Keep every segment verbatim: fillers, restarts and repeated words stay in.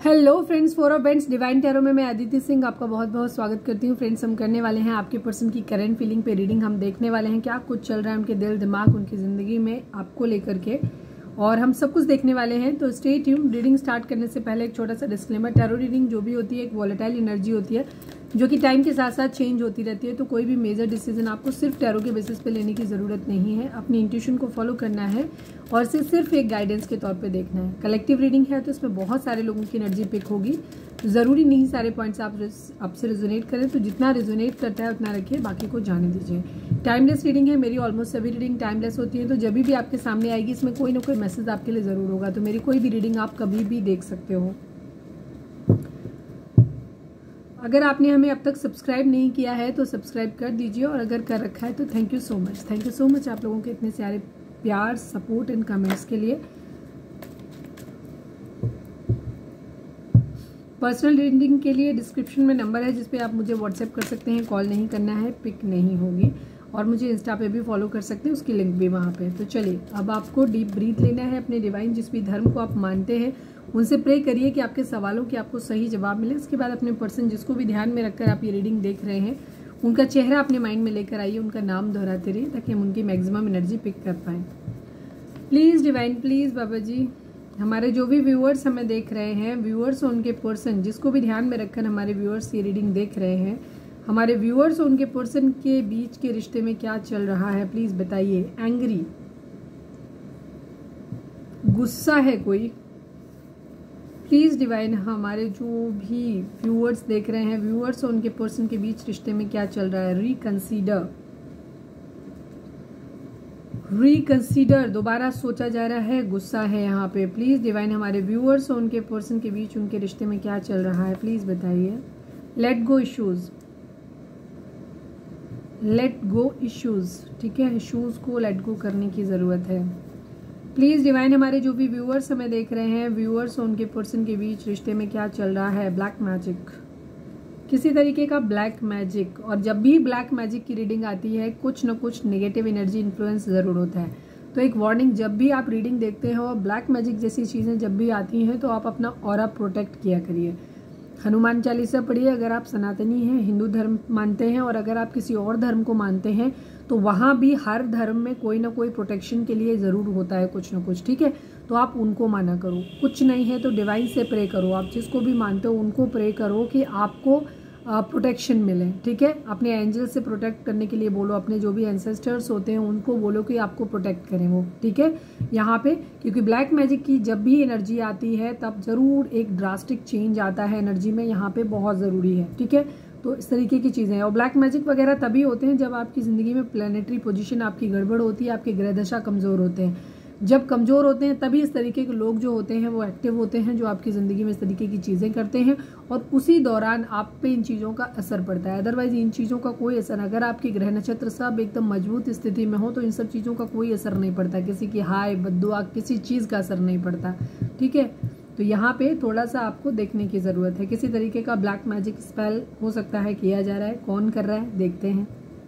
Hello friends, four of wands divine tarot में मैं अदिति सिंह आपका बहुत बहुत स्वागत करती हूँ। फ्रेंड्स, हम करने वाले हैं आपके पर्सन की करंट फीलिंग पे रीडिंग। हम देखने वाले हैं क्या कुछ चल रहा है उनके दिल दिमाग उनकी जिंदगी में आपको लेकर के, और हम सब कुछ देखने वाले हैं। तो स्टे ट्यून्ड। रीडिंग स्टार्ट करने से पहले एक छोटा सा डिस्क्लेमर, टैरो रीडिंग जो भी होती है एक वॉलेटाइल एनर्जी होती है जो कि टाइम के साथ साथ चेंज होती रहती है। तो कोई भी मेजर डिसीजन आपको सिर्फ टैरो के बेसिस पे लेने की ज़रूरत नहीं है। अपनी इंट्यूशन को फॉलो करना है और इसे सिर्फ एक गाइडेंस के तौर पे देखना है। कलेक्टिव रीडिंग है तो इसमें बहुत सारे लोगों की एनर्जी पिक होगी। ज़रूरी नहीं सारे पॉइंट्स आप आपसे रेजोनेट करें, तो जितना रेजोनेट करता है उतना रखिए, बाकी को जाने दीजिए। टाइमलेस रीडिंग है, मेरी ऑलमोस्ट सभी रीडिंग टाइमलेस होती है। तो जब भी आपके सामने आएगी इसमें कोई ना कोई मैसेज आपके लिए ज़रूर होगा। तो मेरी कोई भी रीडिंग आप कभी भी देख सकते हो। अगर आपने हमें अब तक सब्सक्राइब नहीं किया है तो सब्सक्राइब कर दीजिए, और अगर कर रखा है तो thank you so much. Thank you so much आप लोगों के इतने सारे प्यार, सपोर्ट एंड कमेंट्स के लिए। पर्सनल रीडिंग के लिए डिस्क्रिप्शन में नंबर है जिस पे आप मुझे व्हाट्सएप कर सकते हैं। कॉल नहीं करना है, पिक नहीं होगी, और मुझे इंस्टा पे भी फॉलो कर सकते हैं, उसकी लिंक भी वहाँ पे। तो चलिए, अब आपको डीप ब्रीथ लेना है। अपने डिवाइन जिस भी धर्म को आप मानते हैं उनसे प्रे करिए कि आपके सवालों के आपको सही जवाब मिले। इसके बाद अपने पर्सन जिसको भी ध्यान में रखकर आप ये रीडिंग देख रहे हैं उनका चेहरा अपने माइंड में लेकर आइए, उनका नाम दोहराते रहिए ताकि हम उनकी मैक्सिमम एनर्जी पिक कर पाएँ। प्लीज़ डिवाइन, प्लीज़ बाबा जी, हमारे जो भी व्यूअर्स हमें देख रहे हैं, व्यूअर्स और उनके पर्सन जिसको भी ध्यान में रखकर हमारे व्यूअर्स ये रीडिंग देख रहे हैं, हमारे व्यूअर्स और उनके पर्सन के बीच के रिश्ते में क्या चल रहा है प्लीज़ बताइए। एंग्री, गुस्सा है कोई? प्लीज़ डिवाइन, हमारे जो भी व्यूअर्स देख रहे हैं, व्यूअर्स और उनके पर्सन के बीच रिश्ते में क्या चल रहा है। रिकंसीडर, रिकंसीडर, दोबारा सोचा जा रहा है, गुस्सा है यहाँ पे। प्लीज़ डिवाइन, हमारे व्यूअर्स और उनके पर्सन के बीच उनके रिश्ते में क्या चल रहा है प्लीज़ बताइए। Let go issues, let go issues, ठीक है, इश्यूज को लेट गो करने की ज़रूरत है। प्लीज़ डिवाइन, हमारे जो भी व्यूअर्स हमें देख रहे हैं, व्यूअर्स और उनके पर्सन के बीच रिश्ते में क्या चल रहा है। ब्लैक मैजिक, किसी तरीके का ब्लैक मैजिक, और जब भी ब्लैक मैजिक की रीडिंग आती है कुछ न कुछ नेगेटिव एनर्जी इन्फ्लुएंस ज़रूर होता है। तो एक वार्निंग, जब भी आप रीडिंग देखते हो ब्लैक मैजिक जैसी चीज़ें जब भी आती हैं तो आप अपना ऑरा प्रोटेक्ट किया करिए। हनुमान चालीसा पढ़िए अगर आप सनातनी हैं, हिंदू धर्म मानते हैं, और अगर आप किसी और धर्म को मानते हैं तो वहाँ भी हर धर्म में कोई ना कोई प्रोटेक्शन के लिए ज़रूर होता है कुछ ना कुछ, ठीक है। तो आप उनको माना करो। कुछ नहीं है तो डिवाइन से प्रे करो, आप जिसको भी मानते हो उनको प्रे करो कि आपको प्रोटेक्शन मिले, ठीक है। अपने एंजल से प्रोटेक्ट करने के लिए बोलो, अपने जो भी एंसेस्टर्स होते हैं उनको बोलो कि आपको प्रोटेक्ट करें वो, ठीक है। यहाँ पे क्योंकि ब्लैक मैजिक की जब भी एनर्जी आती है तब ज़रूर एक ड्रास्टिक चेंज आता है एनर्जी में, यहाँ पे बहुत ज़रूरी है, ठीक है। तो इस तरीके की चीज़ें हैं। और ब्लैक मैजिक वगैरह तभी होते हैं जब आपकी ज़िंदगी में प्लानिटरी पोजीशन आपकी गड़बड़ होती है, आपके ग्रह दशा कमज़ोर होते हैं। जब कमज़ोर होते हैं तभी इस तरीके के लोग जो होते हैं वो एक्टिव होते हैं, जो आपकी ज़िंदगी में इस तरीके की चीज़ें करते हैं, और उसी दौरान आप पे इन चीज़ों का असर पड़ता है। अदरवाइज इन चीज़ों का कोई असर, अगर आपके ग्रह नक्षत्र सब एकदम मजबूत स्थिति में हो तो इन सब चीज़ों का कोई असर नहीं पड़ता। किसी की हाय बद्दुआ किसी चीज़ का असर नहीं पड़ता, ठीक है। तो यहाँ पे थोड़ा सा आपको देखने की ज़रूरत है। किसी तरीके का ब्लैक मैजिक स्पेल हो सकता है किया जा रहा है, कौन कर रहा है देखते हैं।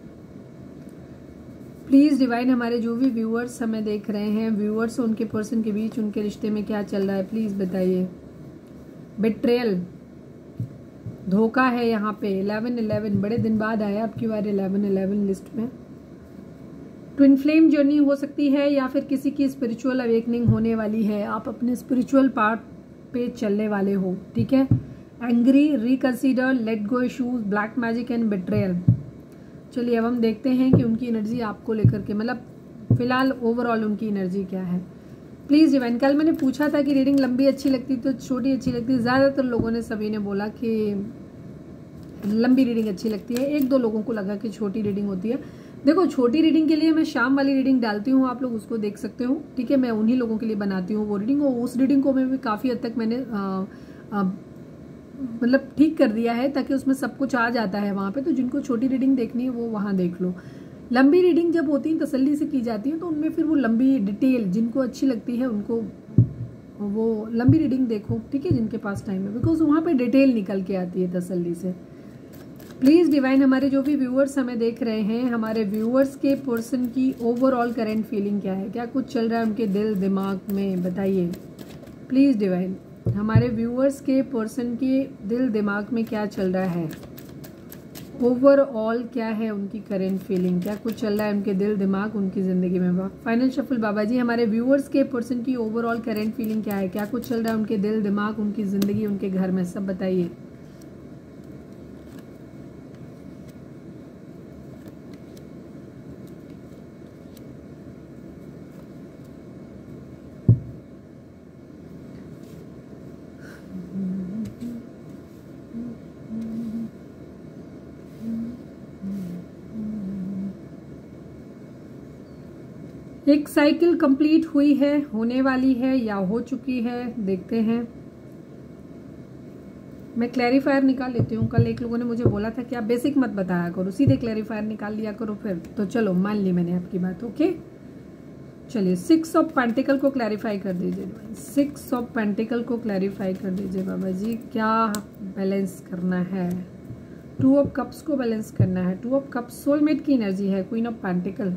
प्लीज़ डिवाइन, हमारे जो भी व्यूअर्स हमें देख रहे हैं, व्यूअर्स और उनके पर्सन के बीच उनके रिश्ते में क्या चल रहा है प्लीज़ बताइए। बिट्रेयल, धोखा है यहाँ पे। इलेवन इलेवन, बड़े दिन बाद आया आपकी बार इलेवन इलेवन लिस्ट में। ट्विन फ्लेम जर्नी हो सकती है या फिर किसी की स्पिरिचुअल अवेकनिंग होने वाली है, आप अपने स्पिरिचुअल पार्ट पे चलने वाले हो, ठीक है। Angry, reconsider, let go issues, black magic and betrayal. चलिए अब हम देखते हैं कि उनकी एनर्जी आपको लेकर के, मतलब फिलहाल ओवरऑल उनकी एनर्जी क्या है प्लीज़ डिवाइन। कल मैंने पूछा था कि रीडिंग लंबी अच्छी लगती तो छोटी अच्छी लगती, ज़्यादातर लोगों ने सभी ने बोला कि लंबी रीडिंग अच्छी लगती है, एक दो लोगों को लगा कि छोटी रीडिंग होती है। देखो, छोटी रीडिंग के लिए मैं शाम वाली रीडिंग डालती हूँ, आप लोग उसको देख सकते हो, ठीक है। मैं उन्हीं लोगों के लिए बनाती हूँ वो रीडिंग, और उस रीडिंग को मैं भी काफ़ी हद तक मैंने आ, आ, मतलब ठीक कर दिया है ताकि उसमें सब कुछ आ जाता है वहाँ पे। तो जिनको छोटी रीडिंग देखनी है वो वहाँ देख लो। लंबी रीडिंग जब होती है तसल्ली से की जाती है तो उनमें फिर वो लंबी डिटेल जिनको अच्छी लगती है उनको वो लंबी रीडिंग देखो, ठीक है, जिनके पास टाइम है, बिकॉज वहाँ पे डिटेल निकल के आती है तसल्ली से। प्लीज़ डिवाइन, हमारे जो भी व्यूअर्स हमें देख रहे हैं, हमारे व्यूअर्स के पर्सन की ओवरऑल करंट फीलिंग क्या है, क्या कुछ चल रहा है उनके दिल दिमाग में बताइए प्लीज़ डिवाइन। हमारे व्यूअर्स के पर्सन के दिल दिमाग में क्या चल रहा है, ओवरऑल क्या है उनकी करेंट फीलिंग, क्या कुछ चल रहा है उनके दिल दिमाग उनकी ज़िंदगी में। फाइनल शफल बाबा जी, हमारे व्यूअर्स के पर्सन की ओवरऑल करेंट फीलिंग क्या है, क्या कुछ चल रहा है उनके दिल दिमाग उनकी ज़िंदगी उनके घर में, सब बताइए। एक साइकिल कंप्लीट हुई है, होने वाली है या हो चुकी है, देखते हैं। मैं क्लैरिफायर निकाल लेती हूँ। कल एक लोगों ने मुझे बोला था कि आप बेसिक मत बताया करो, सीधे क्लैरिफायर निकाल लिया करो फिर। तो चलो मान ली मैंने आपकी बात। ओके चलिए, सिक्स ऑफ पेंटिकल को क्लैरिफाई कर दीजिए। सिक्स ऑफ पेंटिकल को क्लैरिफाई कर दीजिए बाबा जी, क्या बैलेंस करना है। टू ऑफ कप्स को बैलेंस करना है। टू ऑफ कप्स सोलमेट की एनर्जी है। Queen of pentacle,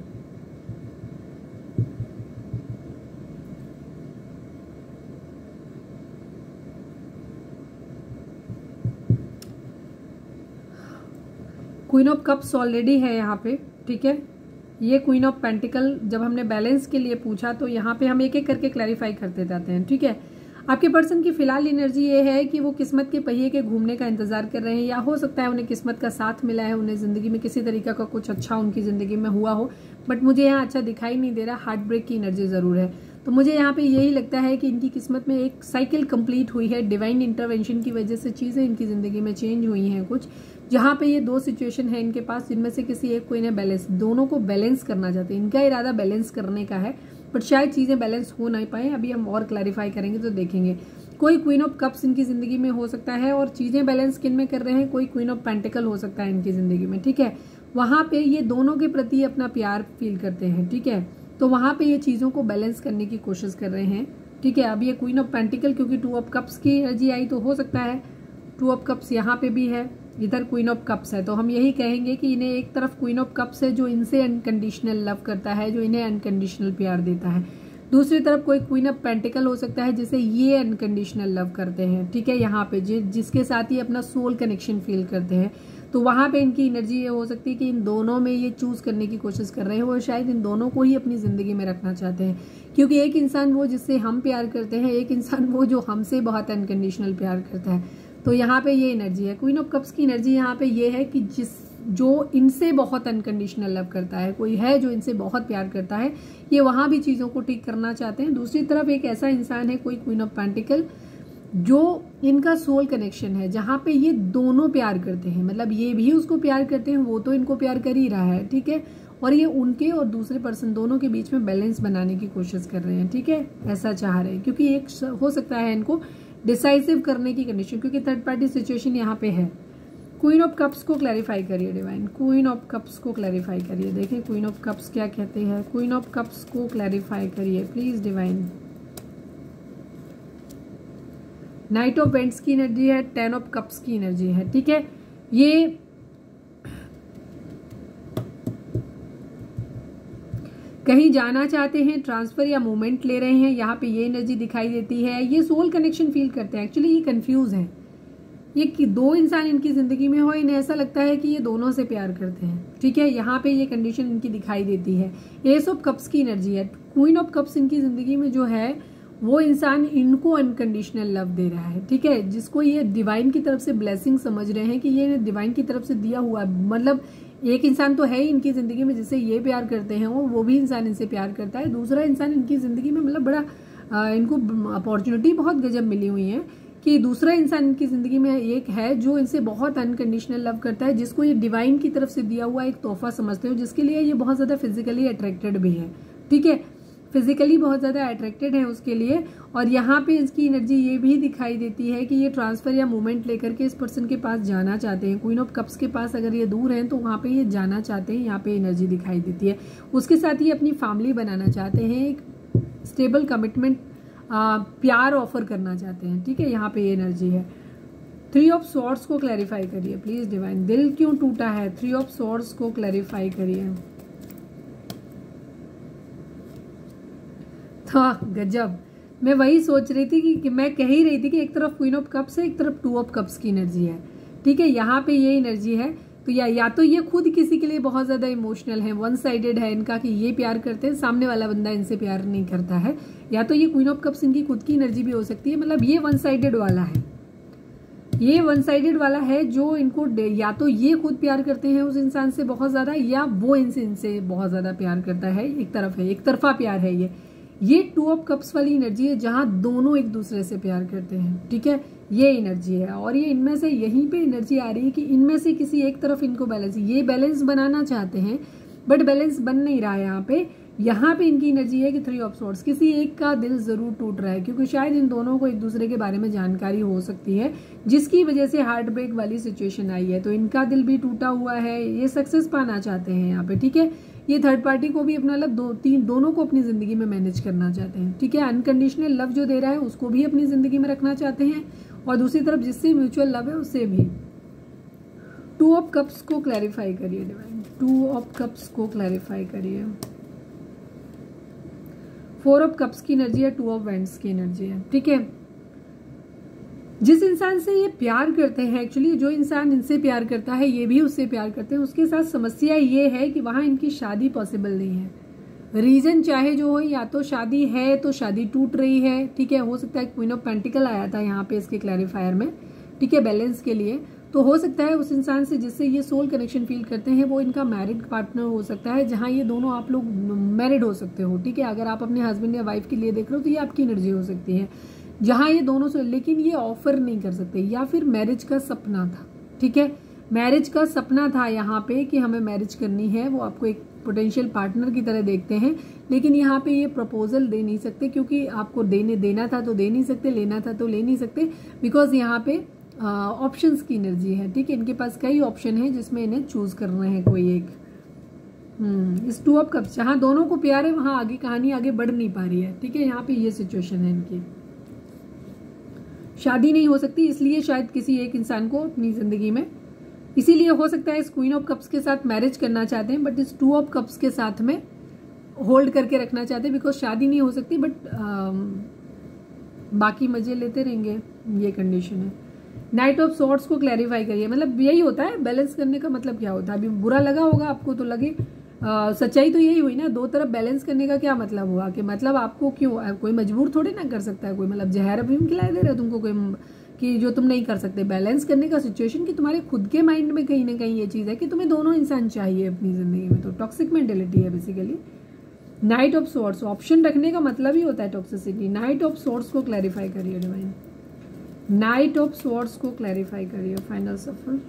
queen of cups already है यहाँ पे, ठीक है। ये क्वीन ऑफ पेंटिकल जब हमने बैलेंस के लिए पूछा तो यहाँ पे हम एक एक करके क्लैरिफाई करते जाते हैं, ठीक है। आपके पर्सन की फिलहाल एनर्जी ये है कि वो किस्मत के पहिए के घूमने का इंतजार कर रहे हैं, या हो सकता है उन्हें किस्मत का साथ मिला है, उन्हें जिंदगी में किसी तरीके का कुछ अच्छा उनकी जिंदगी में हुआ हो, बट मुझे यहाँ अच्छा दिखाई नहीं दे रहा। हार्ट ब्रेक की एनर्जी जरूर है। तो मुझे यहाँ पे यही लगता है कि इनकी किस्मत में एक साइकिल कंप्लीट हुई है। डिवाइन इंटरवेंशन की वजह से चीजें इनकी जिंदगी में चेंज हुई हैं कुछ, जहां पे ये दो सिचुएशन है इनके पास, जिनमें से किसी एक को इन्हें बैलेंस, दोनों को बैलेंस करना चाहते हैं। इनका इरादा बैलेंस करने का है, बट शायद चीजें बैलेंस हो नहीं पाए। अभी हम और क्लैरिफाई करेंगे तो देखेंगे। कोई क्वीन ऑफ कप्स इनकी जिंदगी में हो सकता है, और चीजें बैलेंस किन में कर रहे हैं, कोई क्वीन ऑफ पेंटिकल हो सकता है इनकी जिंदगी में, ठीक है। वहां पे ये दोनों के प्रति अपना प्यार फील करते हैं, ठीक है। तो वहां पे ये चीजों को बैलेंस करने की कोशिश कर रहे हैं, ठीक है। अब ये क्वीन ऑफ पेंटिकल, क्योंकि टू ऑफ कप्स की एनर्जी आई तो हो सकता है टू ऑफ कप्स यहाँ पे भी है, इधर क्वीन ऑफ कप्स है। तो हम यही कहेंगे कि इन्हें एक तरफ क्वीन ऑफ कप्स है जो इनसे अनकंडीशनल लव करता है, जो इन्हें अनकंडीशनल प्यार देता है। दूसरी तरफ कोई क्वीन ऑफ पेंटिकल हो सकता है जिसे ये अनकंडीशनल लव करते हैं, ठीक है। यहाँ पे जि, जिसके साथ ये अपना सोल कनेक्शन फील करते हैं। तो वहां पे इनकी एनर्जी ये हो सकती है कि इन दोनों में ये चूज करने की कोशिश कर रहे हैं, वो शायद इन दोनों को ही अपनी जिंदगी में रखना चाहते हैं। क्योंकि एक इंसान वो जिससे हम प्यार करते हैं, एक इंसान वो जो हमसे बहुत अनकंडीशनल प्यार करता है। तो यहाँ पे ये एनर्जी है। क्वीन ऑफ कप्स की एनर्जी यहाँ पे ये है कि जिस जो इनसे बहुत अनकंडीशनल लव करता है, कोई है जो इनसे बहुत प्यार करता है, ये वहां भी चीजों को ठीक करना चाहते हैं। दूसरी तरफ एक ऐसा इंसान है, कोई क्वीन ऑफ पेंटिकल, जो इनका सोल कनेक्शन है, जहां पे ये दोनों प्यार करते हैं, मतलब ये भी उसको प्यार करते हैं, वो तो इनको प्यार कर ही रहा है, ठीक है। और ये उनके और दूसरे पर्सन दोनों के बीच में बैलेंस बनाने की कोशिश कर रहे हैं, ठीक है, ऐसा चाह रहे हैं। क्योंकि एक हो सकता है इनको डिसाइसिव करने की कंडीशन, क्योंकि थर्ड पार्टी सिचुएशन यहाँ पे है। क्वीन ऑफ कप्स को क्लैरिफाई करिए डिवाइन, क्वीन ऑफ कप्स को क्लैरिफाई करिए। देखें क्वीन ऑफ कप्स क्या कहते हैं, क्वीन ऑफ कप्स को क्लैरिफाई करिए please divine. Knight of wands की एनर्जी है, टेन ऑफ कप्स की एनर्जी है, ठीक है। ये कहीं जाना चाहते हैं, ट्रांसफर या मूवमेंट ले रहे हैं, यहाँ पे ये एनर्जी दिखाई देती है। ये सोल कनेक्शन फील करते हैं। एक्चुअली ये कंफ्यूज हैं, ये कि दो इंसान इनकी जिंदगी में हो, इन्हें ऐसा लगता है कि ये दोनों से प्यार करते हैं, ठीक है। यहाँ पे ये कंडीशन इनकी दिखाई देती है। एस ऑफ कप्स की एनर्जी है। क्वीन ऑफ कप्स इनकी जिंदगी में जो है, वो इंसान इनको अनकंडीशनल लव दे रहा है, ठीक है, जिसको ये डिवाइन की तरफ से ब्लेसिंग समझ रहे हैं कि ये डिवाइन की तरफ से दिया हुआ, मतलब एक इंसान तो है ही इनकी जिंदगी में जिससे ये प्यार करते हैं, वो वो भी इंसान इनसे प्यार करता है। दूसरा इंसान इनकी जिंदगी में, मतलब बड़ा आ, इनको अपॉर्चुनिटी बहुत गजब मिली हुई है कि दूसरा इंसान इनकी जिंदगी में एक है जो इनसे बहुत अनकंडीशनल लव करता है, जिसको ये डिवाइन की तरफ से दिया हुआ एक तोहफा समझते हो, जिसके लिए ये बहुत ज्यादा फिजिकली अट्रैक्टेड भी है, ठीक है, फिजिकली बहुत ज्यादा अट्रैक्टेड है उसके लिए। और यहाँ पे इसकी एनर्जी ये भी दिखाई देती है कि ये ट्रांसफर या मूवमेंट लेकर के इस पर्सन के पास जाना चाहते हैं। क्वीन ऑफ कप्स के पास अगर ये दूर हैं तो वहां पे ये जाना चाहते हैं, यहाँ पे एनर्जी दिखाई देती है। उसके साथ ये अपनी फैमिली बनाना चाहते हैं, एक स्टेबल कमिटमेंट, प्यार ऑफर करना चाहते हैं, ठीक है, यहाँ पे ये एनर्जी है। थ्री ऑफ सॉर्ड्स को क्लैरिफाई करिए प्लीज डिवाइन, दिल क्यों टूटा है, थ्री ऑफ सॉर्ड्स को क्लैरिफाई करिए। था गजब, मैं वही सोच रही थी कि, कि मैं कह ही रही थी कि एक तरफ क्वीन ऑफ कप्स है, एक तरफ टू ऑफ कप्स की एनर्जी है, ठीक है। यहाँ पे ये एनर्जी है, तो या या तो ये खुद किसी के लिए बहुत ज्यादा इमोशनल है, वन साइडेड है इनका कि ये प्यार करते हैं, सामने वाला बंदा इनसे प्यार नहीं करता है, या तो ये क्वीन ऑफ कप्स इनकी खुद की एनर्जी भी हो सकती है। मतलब ये वन साइडेड वाला है, ये वन साइडेड वाला है जो इनको या तो ये खुद प्यार करते हैं उस इंसान से बहुत ज्यादा, या वो इनसे इनसे बहुत ज्यादा प्यार करता है। एक तरफ है, एक तरफा प्यार है ये ये टू ऑफ कप्स वाली एनर्जी है जहां दोनों एक दूसरे से प्यार करते हैं, ठीक है। ये एनर्जी है और ये इनमें से यहीं पे एनर्जी आ रही है कि इनमें से किसी एक तरफ इनको बैलेंस, ये बैलेंस बनाना चाहते हैं बट बैलेंस बन नहीं रहा है। यहाँ पे यहाँ पे इनकी एनर्जी है कि थ्री ऑफ सॉर्ड्स, किसी एक का दिल जरूर टूट रहा है, क्योंकि शायद इन दोनों को एक दूसरे के बारे में जानकारी हो सकती है जिसकी वजह से हार्ट ब्रेक वाली सिचुएशन आई है। तो इनका दिल भी टूटा हुआ है, ये सक्सेस पाना चाहते हैं यहाँ पे, ठीक है। ये थर्ड पार्टी को भी अपना मतलब दो तीन दोनों को अपनी जिंदगी में मैनेज करना चाहते हैं, ठीक है। अनकंडीशनल लव जो दे रहा है उसको भी अपनी जिंदगी में रखना चाहते हैं, और दूसरी तरफ जिससे म्यूचुअल लव है उससे भी। टू ऑफ कप्स को क्लैरिफाई करिए डिवाइन, टू ऑफ कप्स को क्लैरिफाई करिए। फोर ऑफ कप्स की एनर्जी है, टू ऑफ वैंड्स की एनर्जी है, ठीक है। जिस इंसान से ये प्यार करते हैं, एक्चुअली जो इंसान इनसे प्यार करता है ये भी उससे प्यार करते हैं, उसके साथ समस्या ये है कि वहां इनकी शादी पॉसिबल नहीं है। रीजन चाहे जो हो, या तो शादी है तो शादी टूट रही है, ठीक है। हो सकता है क्वीन ऑफ पेंटिकल आया था यहाँ पे इसके क्लैरिफायर में, ठीक है, बैलेंस के लिए। तो हो सकता है उस इंसान से जिससे ये सोल कनेक्शन फील करते हैं वो इनका मैरिड पार्टनर हो सकता है, जहां ये दोनों आप लोग मैरिड हो सकते हो, ठीक है। अगर आप अपने हस्बैंड या वाइफ के लिए देख रहे हो तो ये आपकी एनर्जी हो सकती है, जहां ये दोनों से, लेकिन ये ऑफर नहीं कर सकते, या फिर मैरिज का सपना था, ठीक है। मैरिज का सपना था यहाँ पे कि हमें मैरिज करनी है, वो आपको एक पोटेंशियल पार्टनर की तरह देखते हैं, लेकिन यहाँ पे ये प्रपोजल दे नहीं सकते, क्योंकि आपको देने देना था तो दे नहीं सकते, लेना था तो ले नहीं सकते, बिकॉज यहाँ पे ऑप्शंस uh, की एनर्जी है, ठीक है। इनके पास कई ऑप्शन है जिसमें इन्हें चूज करना है कोई एक। हम्म इस टू ऑफ कप्स जहां दोनों को प्यार है वहां आगे कहानी आगे बढ़ नहीं पा रही है, ठीक है। यहाँ पे ये सिचुएशन है इनकी, शादी नहीं हो सकती, इसलिए शायद किसी एक इंसान को अपनी जिंदगी में, इसीलिए हो सकता है इस क्वीन ऑफ कप्स के साथ मैरिज करना चाहते हैं, बट इस टू ऑफ कप्स के साथ में होल्ड करके रखना चाहते हैं, बिकॉज शादी नहीं हो सकती बट बाकी मजे लेते रहेंगे, ये कंडीशन है। नाइट ऑफ सॉर्ड्स को क्लैरिफाई करिए, मतलब यही होता है बैलेंस करने का मतलब क्या होता है। अभी बुरा लगा होगा आपको तो लगे, आ, सच्चाई तो यही हुई ना, दो तरफ बैलेंस करने का क्या मतलब हुआ कि मतलब आपको क्यों, कोई मजबूर थोड़ी ना कर सकता है कोई, मतलब जहर अभी खिलाए दे रहे हो तुमको कोई कि जो तुम नहीं कर सकते। बैलेंस करने का सिचुएशन कि तुम्हारे खुद के माइंड में कहीं ना कहीं ये चीज है कि तुम्हें दोनों इंसान चाहिए अपनी जिंदगी में, तो टॉक्सिक मेंटेलिटी है basically. Knight of swords option रखने का मतलब ही होता है टॉक्सिसिटी। नाइट ऑफ सॉर्ड्स को क्लैरिफाई करिए डिवाइन, नाइट ऑफ सॉर्ड्स को क्लैरिफाई करिए। फाइनल सफर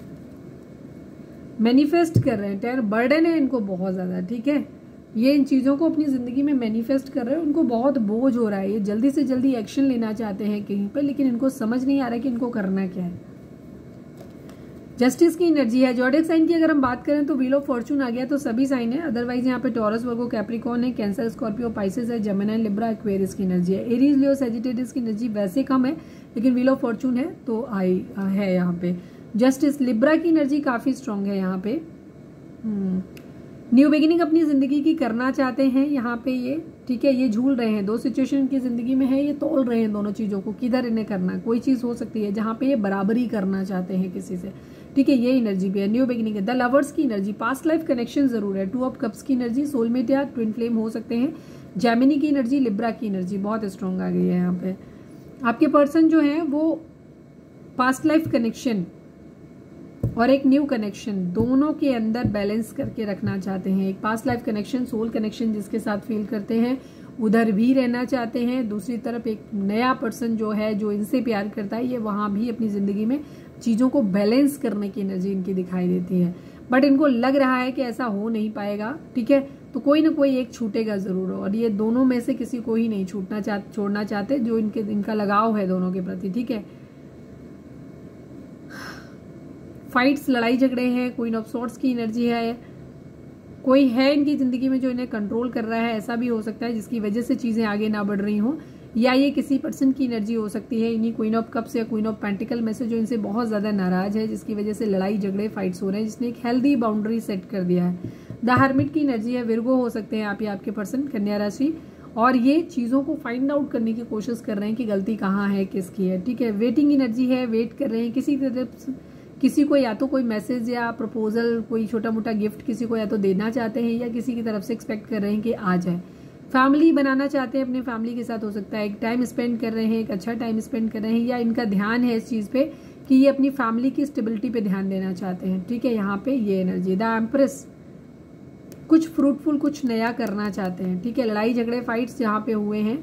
मैनिफेस्ट कर रहे हैं, टेर बर्डन है इनको बहुत ज्यादा, ठीक है। ये इन चीजों को अपनी जिंदगी में मैनिफेस्ट कर रहे हैं, उनको बहुत बोझ हो रहा है, ये जल्दी से जल्दी एक्शन लेना चाहते हैं कहीं पर, लेकिन इनको समझ नहीं आ रहा है कि इनको करना क्या है। जस्टिस की एनर्जी है। ज़ोडिएक साइन की अगर हम बात करें तो व्हील ऑफ फॉर्चून आ गया तो सभी साइन है, अदरवाइज यहाँ पे टॉरस, वर्गो, कैप्रिकॉर्न है, कैंसर, स्कॉर्पियो, पाइसेस है, जेमिनी, लिब्रा, एक्वेरियस की एनर्जी है। एरीज, लियो, सैजिटेरियस की एनर्जी वैसे कम है, लेकिन व्हील ऑफ फॉर्चून है तो आई है यहाँ पे। जस्टिस, लिब्रा की एनर्जी काफी स्ट्रांग है यहाँ पे। न्यू बिगिनिंग अपनी जिंदगी की करना चाहते हैं यहाँ पे ये, ठीक है। ये झूल रहे हैं, दो सिचुएशन की जिंदगी में है, ये तोल रहे हैं दोनों चीजों को, किधर इन्हें करना है। कोई चीज हो सकती है जहां पे ये बराबरी करना चाहते हैं किसी से, ठीक है। ये एनर्जी भी है। न्यू बिगिनिंग है। द लवर्स की एनर्जी, पास्ट लाइफ कनेक्शन जरूर है। टू ऑफ कप्स की एनर्जी, सोलमेट या ट्विन फ्लेम हो सकते हैं। जेमिनी की एनर्जी, लिब्रा की एनर्जी बहुत स्ट्रांग आ गई है यहाँ पे। आपके पर्सन जो है वो पास्ट लाइफ कनेक्शन और एक न्यू कनेक्शन दोनों के अंदर बैलेंस करके रखना चाहते हैं। एक past life connection, soul connection जिसके साथ फील करते हैं उधर भी रहना चाहते हैं, दूसरी तरफ एक नया पर्सन जो है जो इनसे प्यार करता है, ये वहां भी अपनी जिंदगी में चीजों को बैलेंस करने की एनर्जी इनकी दिखाई देती है। बट इनको लग रहा है कि ऐसा हो नहीं पाएगा, ठीक है। तो कोई ना कोई एक छूटेगा जरूर, और ये दोनों में से किसी को ही नहीं छूटना चाह छोड़ना चाहते जो इनके इनका लगाव है दोनों के प्रति, ठीक है। फाइट्स, लड़ाई झगड़े हैं। क्वीन ऑफ सॉर्ड्स की एनर्जी है। कोई है इनकी जिंदगी में जो इन्हें कंट्रोल कर रहा है, ऐसा भी हो सकता है जिसकी वजह से चीजें आगे ना बढ़ रही हों, या ये किसी पर्सन की एनर्जी हो सकती है इन्हीं क्वीन ऑफ कप्स या क्वीन ऑफ पेंटिकल में से, जो इनसे बहुत ज्यादा नाराज है, जिसकी वजह से लड़ाई झगड़े फाइट्स हो रहे हैं, जिसने एक हेल्दी बाउंड्री सेट कर दिया है। द हर्मिट की एनर्जी है। विर्गो हो सकते हैं आप या आपके पर्सन, कन्या राशि, और ये चीज़ों को फाइंड आउट करने की कोशिश कर रहे हैं कि गलती कहाँ है, किसकी है। ठीक है, वेटिंग एनर्जी है, वेट कर रहे हैं किसी तरफ, किसी को या तो कोई मैसेज या प्रपोजल, कोई छोटा मोटा गिफ्ट किसी को या तो देना चाहते हैं, या किसी की तरफ से एक्सपेक्ट कर रहे हैं कि आ जाए। फैमिली बनाना चाहते हैं, अपने फैमिली के साथ हो सकता है, एक टाइम स्पेंड कर रहे हैं, एक अच्छा टाइम स्पेंड कर रहे हैं, या इनका ध्यान है इस चीज़ पे कि ये अपनी फैमिली की स्टेबिलिटी पे ध्यान देना चाहते हैं। ठीक है, यहाँ पे ये एनर्जी द एम्प्रेस, कुछ फ्रूटफुल, कुछ नया करना चाहते हैं। ठीक है, लड़ाई झगड़े फाइट्स यहाँ पे हुए हैं,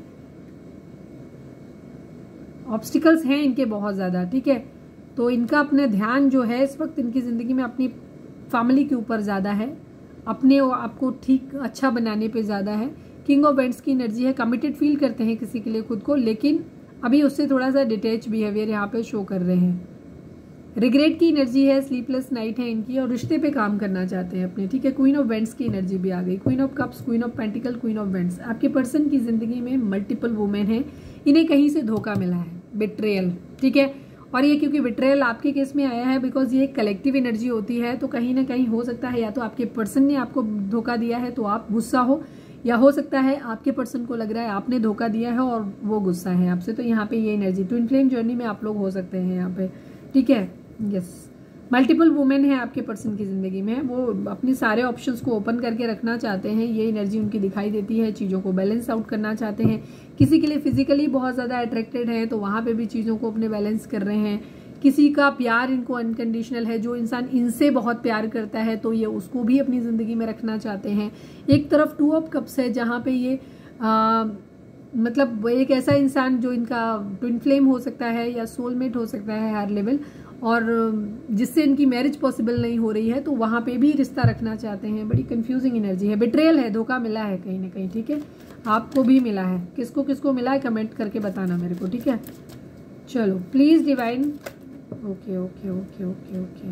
ऑब्स्टिकल्स हैं इनके बहुत ज़्यादा। ठीक है, तो इनका अपना ध्यान जो है इस वक्त इनकी ज़िंदगी में अपनी फैमिली के ऊपर ज़्यादा है, अपने आपको ठीक अच्छा बनाने पे ज़्यादा है। किंग ऑफ वेंट्स की एनर्जी है, कमिटेड फील करते हैं किसी के लिए खुद को, लेकिन अभी उससे थोड़ा सा डिटेच बिहेवियर यहाँ पे शो कर रहे हैं। रिग्रेट की एनर्जी है, स्लीपलेस नाइट है इनकी, और रिश्ते पे काम करना चाहते हैं अपने। ठीक है, क्वीन ऑफ वेंट्स की एनर्जी भी आ गई, queen of cups, queen of pentacle, queen of wands. आपके पर्सन की जिंदगी में मल्टीपल वुमेन है, इन्हें कहीं से धोखा मिला है, बिट्रेयल। ठीक है, और ये क्योंकि बिट्रेयल आपके केस में आया है बिकॉज ये एक कलेक्टिव एनर्जी होती है, तो कहीं ना कहीं हो सकता है या तो आपके पर्सन ने आपको धोखा दिया है तो आप गुस्सा हो, या हो सकता है आपके पर्सन को लग रहा है आपने धोखा दिया है और वो गुस्सा है आपसे। तो यहाँ पे ये एनर्जी ट्विन फ्लेम जर्नी में आप लोग हो सकते हैं यहाँ पे। ठीक है, यस, मल्टीपल वुमेन है आपके पर्सन की जिंदगी में, वो अपने सारे ऑप्शंस को ओपन करके रखना चाहते हैं, ये एनर्जी उनकी दिखाई देती है। चीज़ों को बैलेंस आउट करना चाहते हैं, किसी के लिए फिजिकली बहुत ज़्यादा अट्रैक्टेड है तो वहाँ पे भी चीज़ों को अपने बैलेंस कर रहे हैं। किसी का प्यार इनको अनकंडीशनल है, जो इंसान इनसे बहुत प्यार करता है तो ये उसको भी अपनी ज़िंदगी में रखना चाहते हैं। एक तरफ टू ऑफ कप्स है जहाँ पे ये आ, मतलब एक ऐसा इंसान जो इनका ट्विन फ्लेम हो सकता है या सोलमेट हो सकता है हर लेवल, और जिससे इनकी मैरिज पॉसिबल नहीं हो रही है तो वहाँ पे भी रिश्ता रखना चाहते हैं। बड़ी कंफ्यूजिंग एनर्जी है, बिट्रेयल है, धोखा मिला है कहीं ना कहीं। ठीक है, आपको भी मिला है, किसको किसको मिला है कमेंट करके बताना मेरे को। ठीक है, चलो please divine. Okay okay okay okay okay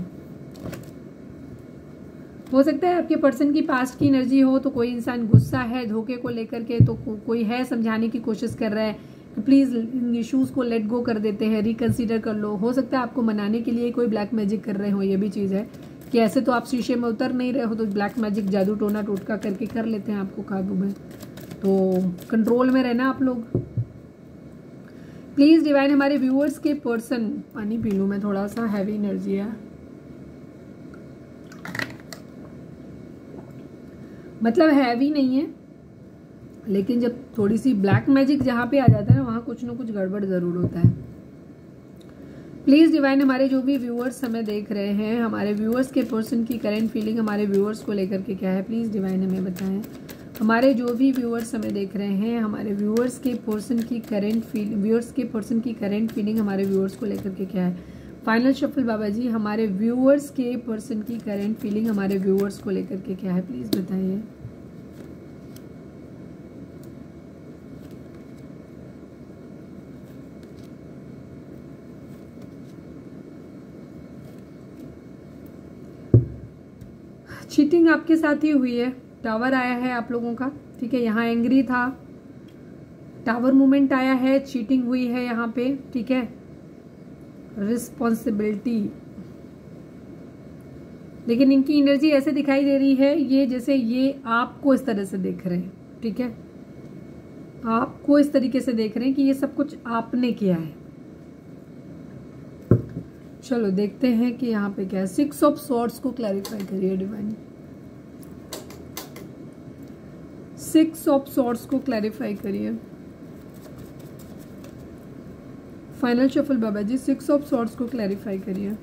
हो सकता है आपके पर्सन की पास्ट की एनर्जी हो, तो कोई इंसान गुस्सा है धोखे को लेकर के, तो को, कोई है समझाने की कोशिश कर रहा है तो प्लीज इन इश्यूज को लेट गो कर देते हैं, रिकंसीडर कर लो। हो सकता है आपको मनाने के लिए कोई ब्लैक मैजिक कर रहे हो, ये भी चीज़ है कि ऐसे तो आप शीशे में उतर नहीं रहे हो, तो ब्लैक मैजिक जादू टोना टोटका करके कर लेते हैं आपको काबू में। तो कंट्रोल में रहना आप लोग। प्लीज डिवाइन हमारे व्यूअर्स के पर्सन, पानी पी लूँ मैं, थोड़ा सा हैवी एनर्जी है, मतलब हैवी नहीं है लेकिन जब थोड़ी सी ब्लैक मैजिक जहाँ पे आ जाता है ना वहाँ कुछ ना कुछ गड़बड़ ज़रूर होता है। प्लीज़ डिवाइन हमारे जो भी व्यूअर्स हमें देख रहे हैं, हमारे व्यूअर्स के पर्सन की करंट फीलिंग हमारे व्यूअर्स को लेकर के क्या है, प्लीज़ डिवाइन हमें बताएं। हमारे जो भी व्यूअर्स हमें देख रहे हैं, हमारे व्यूअर्स के पर्सन की करंट फीलिंग व्यूअर्स के पर्सन की करंट फीलिंग हमारे व्यूअर्स को लेकर के क्या है। फाइनल शफल बाबा जी, हमारे व्यूअर्स के पर्सन की करंट फीलिंग हमारे व्यूअर्स को लेकर के क्या है, प्लीज़ बताइए। चीटिंग आपके साथ ही हुई है, टावर आया है आप लोगों का। ठीक है, यहाँ एंग्री था, टावर मूवमेंट आया है, चीटिंग हुई है यहाँ पे। ठीक है, रिस्पॉन्सिबिलिटी, लेकिन इनकी एनर्जी ऐसे दिखाई दे रही है ये जैसे ये आपको इस तरह से देख रहे हैं। ठीक है, आपको इस तरीके से देख रहे हैं कि ये सब कुछ आपने किया है। चलो देखते हैं कि यहाँ पे क्या है। सिक्स ऑफ सॉर्ड्स को क्लैरिफाई करिए डिवाइन, सिक्स ऑफ सॉर्ड्स को क्लैरिफाई करिए। फाइनल शफल बाबा जी, सिक्स ऑफ सॉर्ड्स को क्लैरिफाई करिए।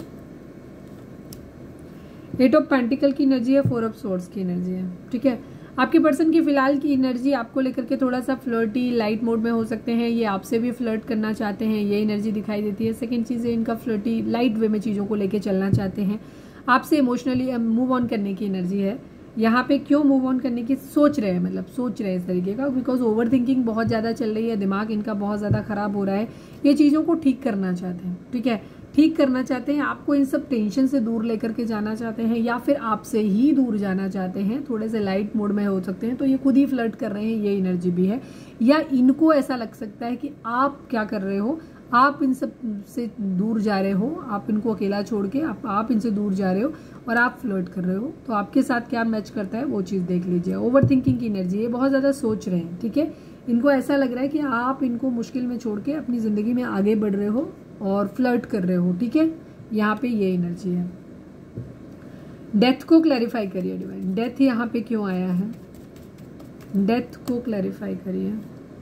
एट ऑफ पेंटिकल की एनर्जी है, फोर ऑफ सॉर्ड्स की एनर्जी है। ठीक है, आपके पर्सन की फिलहाल की एनर्जी आपको लेकर के थोड़ा सा फ्लर्टी लाइट मोड में हो सकते हैं, ये आपसे भी फ्लर्ट करना चाहते हैं, ये एनर्जी दिखाई देती है। सेकंड चीज़ है इनका फ्लर्टी लाइट वे में चीज़ों को लेके चलना चाहते हैं, आपसे इमोशनली मूव ऑन करने की एनर्जी है यहाँ पे। क्यों मूव ऑन करने की सोच रहे हैं, मतलब सोच रहे हैं इस तरीके का, बिकॉज ओवर थिंकिंग बहुत ज़्यादा चल रही है, दिमाग इनका बहुत ज़्यादा खराब हो रहा है, ये चीज़ों को ठीक करना चाहते हैं। ठीक है, ठीक करना चाहते हैं, आपको इन सब टेंशन से दूर लेकर के जाना चाहते हैं, या फिर आपसे ही दूर जाना चाहते हैं, थोड़े से लाइट मोड में हो सकते हैं। तो ये खुद ही फ्लर्ट कर रहे हैं, ये एनर्जी भी है। या इनको ऐसा लग सकता है कि आप क्या कर रहे हो, आप इन सब से दूर जा रहे हो, आप इनको अकेला छोड़ के आप आप इनसे दूर जा रहे हो और आप फ्लर्ट कर रहे हो। तो आपके साथ क्या मैच करता है वो चीज़ देख लीजिए। ओवर थिंकिंग की एनर्जी, ये बहुत ज़्यादा सोच रहे हैं, ठीक है। इनको ऐसा लग रहा है कि आप इनको मुश्किल में छोड़ के अपनी ज़िंदगी में आगे बढ़ रहे हो और फ्लर्ट कर रहे हो, ठीक है। यहाँ पे ये एनर्जी है। डेथ को क्लैरिफाई करिए डिवाइन, डेथ यहाँ पे क्यों आया है, डेथ को क्लैरिफाई करिए।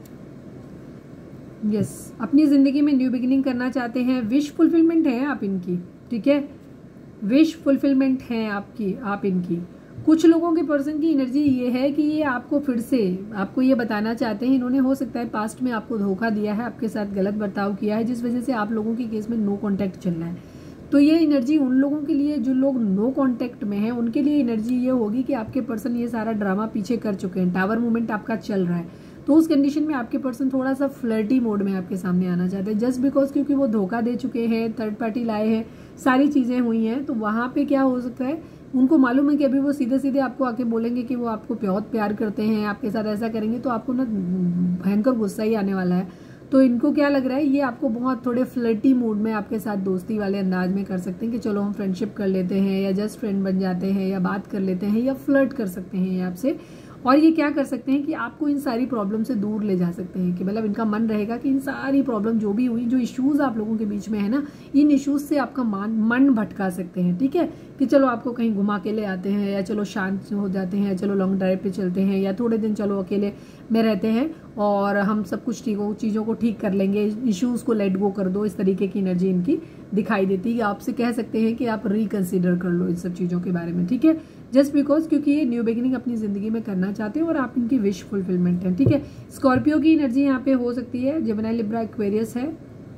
यस yes, अपनी ज़िंदगी में न्यू बिगिनिंग करना चाहते हैं, विश फुलफिलमेंट है आप इनकी, ठीक है। विश फुलफिलमेंट है आपकी आप इनकी। कुछ लोगों के पर्सन की एनर्जी ये है कि ये आपको फिर से आपको ये बताना चाहते हैं, इन्होंने हो सकता है पास्ट में आपको धोखा दिया है, आपके साथ गलत बर्ताव किया है, जिस वजह से आप लोगों के केस में नो कॉन्टैक्ट चल रहा है। तो ये एनर्जी उन लोगों के लिए जो लोग नो कॉन्टैक्ट में हैं, उनके लिए एनर्जी ये होगी कि आपके पर्सन ये सारा ड्रामा पीछे कर चुके हैं, टावर मूवमेंट आपका चल रहा है। तो उस कंडीशन में आपके पर्सन थोड़ा सा फ्लर्टी मोड में आपके सामने आना चाहते हैं, जस्ट बिकॉज क्योंकि वो धोखा दे चुके हैं, थर्ड पार्टी लाए हैं, सारी चीज़ें हुई हैं। तो वहाँ पे क्या हो सकता है, उनको मालूम है कि अभी वो सीधे सीधे आपको आके बोलेंगे कि वो आपको बहुत प्यार करते हैं, आपके साथ ऐसा करेंगे, तो आपको ना भयंकर गुस्सा ही आने वाला है। तो इनको क्या लग रहा है, ये आपको बहुत थोड़े फ्लर्टी मूड में आपके साथ दोस्ती वाले अंदाज में कर सकते हैं कि चलो हम फ्रेंडशिप कर लेते हैं, या जस्ट फ्रेंड बन जाते हैं, या बात कर लेते हैं, या फ्लर्ट कर सकते हैं ये आपसे। और ये क्या कर सकते हैं कि आपको इन सारी प्रॉब्लम से दूर ले जा सकते हैं, कि मतलब इनका मन रहेगा कि इन सारी प्रॉब्लम जो भी हुई, जो इश्यूज आप लोगों के बीच में है ना, इन इश्यूज से आपका मन मन भटका सकते हैं, ठीक है। कि चलो आपको कहीं घुमा के ले आते हैं, या चलो शांत हो जाते हैं, चलो लॉन्ग ड्राइव पे चलते हैं, या थोड़े दिन चलो अकेले में रहते हैं और हम सब कुछ ठीक हो चीज़ों को ठीक कर लेंगे, इश्यूज को लेट गो कर दो। इस तरीके की एनर्जी इनकी दिखाई देती है। आपसे कह सकते हैं कि आप रिकंसिडर कर लो इन सब चीज़ों के बारे में, ठीक है। जस्ट बिकॉज क्योंकि ये न्यू बिगिनिंग अपनी जिंदगी में करना चाहते हैं और आप इनकी विश फुलफिलमेंट है, ठीक है। स्कॉर्पियो की एनर्जी यहाँ पे हो सकती है, जेमिनी लिब्रा एक्वेरियस है,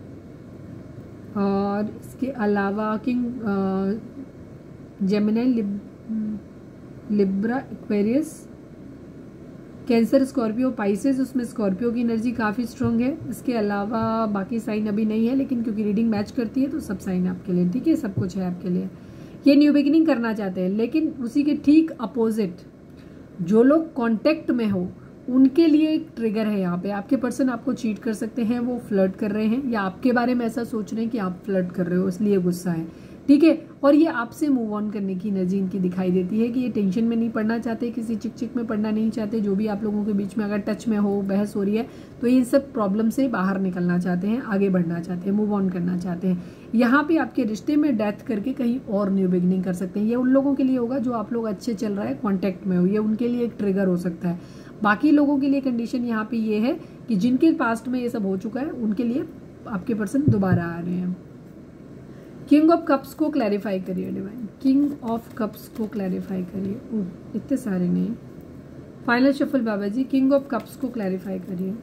और इसके अलावा king Gemini Lib, Libra Aquarius, Cancer, Scorpio, Pisces, उसमें स्कॉर्पियो की एनर्जी काफ़ी स्ट्रॉन्ग है। इसके अलावा बाकी साइन अभी नहीं है, लेकिन क्योंकि रीडिंग मैच करती है तो सब साइन आपके लिए, ठीक है, सब कुछ है आपके लिए। ये न्यू बिगिनिंग करना चाहते हैं, लेकिन उसी के ठीक अपोजिट जो लोग कांटेक्ट में हो उनके लिए एक ट्रिगर है यहाँ पे। आपके पर्सन आपको चीट कर सकते हैं, वो फ्लर्ट कर रहे हैं, या आपके बारे में ऐसा सोच रहे हैं कि आप फ्लर्ट कर रहे हो, इसलिए गुस्सा है, ठीक है। और ये आपसे मूव ऑन करने की एनर्जी इनकी दिखाई देती है कि ये टेंशन में नहीं पड़ना चाहते, किसी चिक चिक में पड़ना नहीं चाहते। जो भी आप लोगों के बीच में अगर टच में हो, बहस हो रही है, तो ये सब प्रॉब्लम से बाहर निकलना चाहते हैं, आगे बढ़ना चाहते हैं, मूव ऑन करना चाहते हैं। यहाँ पे आपके रिश्ते में डेथ करके कहीं और न्यू बिगनिंग कर सकते हैं। ये उन लोगों के लिए होगा जो आप लोग अच्छे चल रहा है, कॉन्टैक्ट में हो, ये उनके लिए एक ट्रिगर हो सकता है। बाकी लोगों के लिए कंडीशन यहाँ पे ये है कि जिनके पास्ट में ये सब हो चुका है, उनके लिए आपके पर्सन दोबारा आ रहे हैं। किंग ऑफ कप्स को क्लैरिफाई करिए डिवाइन, किंग ऑफ कप्स को क्लैरिफाई करिए। ओह, इतने सारे नहीं। फाइनल शफल बाबा जी, किंग ऑफ कप्स को क्लैरिफाई करिए।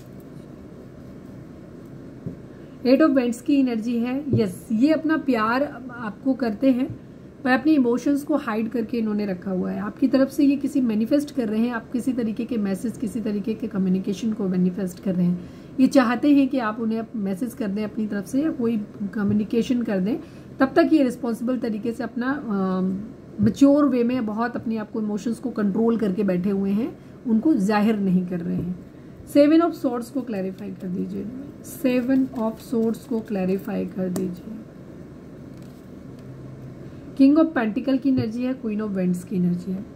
एट ऑफ वेंट्स की एनर्जी है। यस, ये अपना प्यार आपको करते हैं, पर अपनी इमोशंस को हाइड करके इन्होंने रखा हुआ है। आपकी तरफ से ये किसी मैनिफेस्ट कर रहे हैं, आप किसी तरीके के मैसेज, किसी तरीके के कम्युनिकेशन को मैनिफेस्ट कर रहे हैं। ये चाहते हैं कि आप उन्हें मैसेज कर दें अपनी तरफ से, या कोई कम्युनिकेशन कर दें। तब तक ये रिस्पॉन्सिबल तरीके से अपना मैच्योर वे में बहुत अपने आप को इमोशंस को कंट्रोल करके बैठे हुए हैं, उनको जाहिर नहीं कर रहे हैं। सेवन ऑफ सोर्ड्स को क्लैरिफाई कर दीजिए, सेवन ऑफ सोर्ड्स को क्लैरिफाई कर दीजिए। किंग ऑफ पेंटिकल की एनर्जी है, क्वीन ऑफ वेंट्स की एनर्जी है।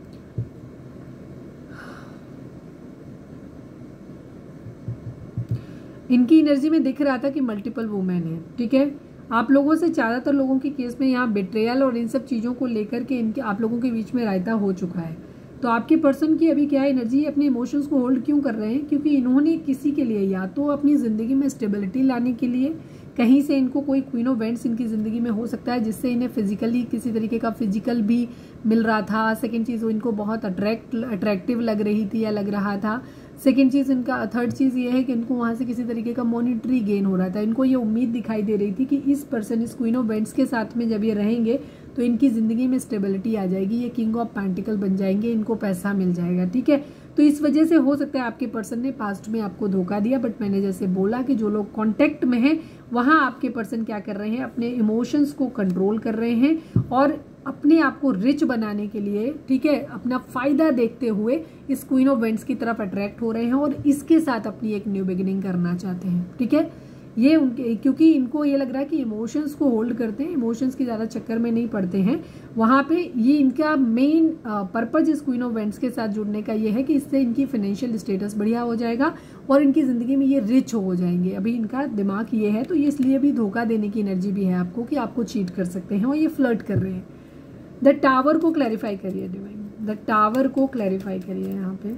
इनकी एनर्जी में दिख रहा था कि मल्टीपल वुमेन है, ठीक है। आप लोगों से ज़्यादातर लोगों के केस में यहाँ बिट्रेयल और इन सब चीज़ों को लेकर के इनके आप लोगों के बीच में रायता हो चुका है। तो आपके पर्सन की अभी क्या एनर्जी, अपने इमोशंस को होल्ड क्यों कर रहे हैं? क्योंकि इन्होंने किसी के लिए, या तो अपनी ज़िंदगी में स्टेबिलिटी लाने के लिए, कहीं से इनको कोई क्वीन ऑफ वेंट्स इनकी ज़िंदगी में हो सकता है, जिससे इन्हें फिजिकली किसी तरीके का फिजिकल भी मिल रहा था। सेकेंड चीज़, वो इनको बहुत अट्रैक्ट अट्रैक्टिव लग रही थी या लग रहा था। सेकेंड चीज़ इनका, थर्ड चीज़ ये है कि इनको वहाँ से किसी तरीके का मॉनिटरी गेन हो रहा था। इनको ये उम्मीद दिखाई दे रही थी कि इस पर्सन, इस क्वीन ऑफ वेंट्स के साथ में जब ये रहेंगे तो इनकी ज़िंदगी में स्टेबिलिटी आ जाएगी, ये किंग ऑफ पेंटिकल बन जाएंगे, इनको पैसा मिल जाएगा, ठीक है। तो इस वजह से हो सकता है आपके पर्सन ने पास्ट में आपको धोखा दिया, बट मैंने जैसे बोला कि जो लोग कॉन्टेक्ट में हैं वहाँ आपके पर्सन क्या कर रहे हैं, अपने इमोशंस को कंट्रोल कर रहे हैं और अपने आप को रिच बनाने के लिए, ठीक है, अपना फायदा देखते हुए इस क्वीन ऑफ वेंट्स की तरफ अट्रैक्ट हो रहे हैं और इसके साथ अपनी एक न्यू बिगिनिंग करना चाहते हैं, ठीक है। ये उनके, क्योंकि इनको ये लग रहा है कि इमोशंस को होल्ड करते हैं, इमोशंस के ज़्यादा चक्कर में नहीं पड़ते हैं वहाँ पे। ये इनका मेन पर्पज इस क्वीन ऑफ वेंट्स के साथ जुड़ने का ये है कि इससे इनकी फाइनेंशियल स्टेटस बढ़िया हो जाएगा और इनकी ज़िंदगी में ये रिच हो जाएंगे। अभी इनका दिमाग ये है, तो ये इसलिए भी धोखा देने की एनर्जी भी है आपको कि आपको चीट कर सकते हैं और ये फ्लर्ट कर रहे हैं। द टावर को क्लैरिफाई करिए डिवाइन, द टावर को क्लैरिफाई करिए। यहाँ पे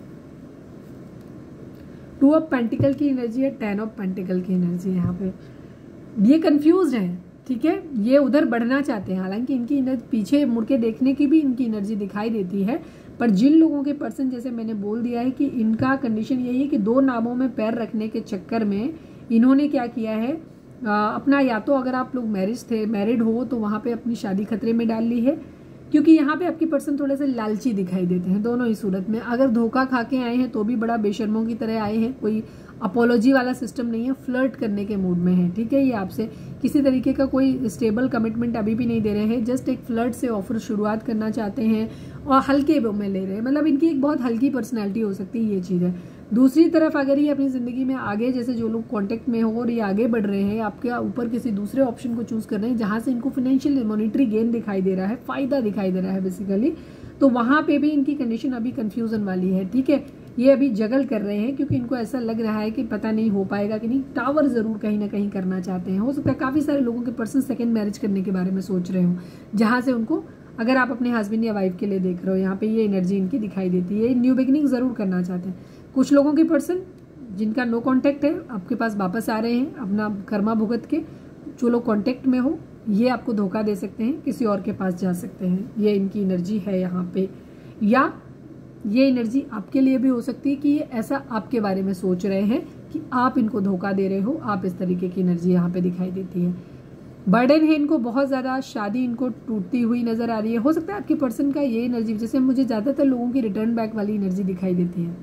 टू ऑफ पेंटिकल की एनर्जी है, टेन ऑफ पेंटिकल की एनर्जी है। यहाँ पे ये कंफ्यूज है, ठीक है, ये उधर बढ़ना चाहते हैं, हालांकि इनकी एनर्जी पीछे मुड़ के देखने की भी इनकी एनर्जी दिखाई देती है। पर जिन लोगों के पर्सन, जैसे मैंने बोल दिया है कि इनका कंडीशन यही है कि दो नामों में पैर रखने के चक्कर में इन्होंने क्या किया है, आ, अपना, या तो अगर आप लोग मैरिज थे, मैरिड हो, तो वहाँ पे अपनी शादी खतरे में डाल ली है, क्योंकि यहाँ पे आपके पर्सन थोड़े से लालची दिखाई देते हैं दोनों ही सूरत में। अगर धोखा खा के आए हैं तो भी बड़ा बेशर्मों की तरह आए हैं, कोई अपोलॉजी वाला सिस्टम नहीं है, फ्लर्ट करने के मूड में है, ठीक है। ये आपसे किसी तरीके का कोई स्टेबल कमिटमेंट अभी भी नहीं दे रहे हैं, जस्ट एक फ्लर्ट से ऑफर शुरुआत करना चाहते हैं और हल्के में ले रहे हैं, मतलब इनकी एक बहुत हल्की पर्सनैलिटी हो सकती है, ये चीज़ है। दूसरी तरफ अगर ये अपनी ज़िंदगी में आगे, जैसे जो लोग कांटेक्ट में हो और ये आगे बढ़ रहे हैं, आपके ऊपर किसी दूसरे ऑप्शन को चूज़ कर रहे हैं जहाँ से इनको फाइनेंशियल मॉनिटरी गेन दिखाई दे रहा है, फ़ायदा दिखाई दे रहा है बेसिकली, तो वहाँ पे भी इनकी कंडीशन अभी कन्फ्यूज़न वाली है, ठीक है। ये अभी जगल कर रहे हैं क्योंकि इनको ऐसा लग रहा है कि पता नहीं हो पाएगा कि नहीं। टावर ज़रूर कहीं ना कहीं करना चाहते हैं, हो सकता है काफ़ी सारे लोगों के पर्सन सेकेंड मैरिज करने के बारे में सोच रहे हो, जहाँ से उनको, अगर आप अपने हस्बैंड या वाइफ के लिए देख रहे हो, यहाँ पे ये एनर्जी इनकी दिखाई देती है। न्यू बिगिनिंग ज़रूर करना चाहते हैं। कुछ लोगों के पर्सन जिनका नो कांटेक्ट है आपके पास वापस आ रहे हैं अपना कर्मा भुगत के, जो लोग कांटेक्ट में हो ये आपको धोखा दे सकते हैं, किसी और के पास जा सकते हैं, ये इनकी एनर्जी है यहाँ पे। या ये एनर्जी आपके लिए भी हो सकती है कि ये ऐसा आपके बारे में सोच रहे हैं कि आप इनको धोखा दे रहे हो, आप इस तरीके की एनर्जी यहाँ पे दिखाई देती है। बर्डन है इनको बहुत ज़्यादा, शादी इनको टूटती हुई नजर आ रही है। हो सकता है आपके पर्सन का ये एनर्जी, जैसे मुझे ज़्यादातर लोगों की रिटर्न बैक वाली एनर्जी दिखाई देती है,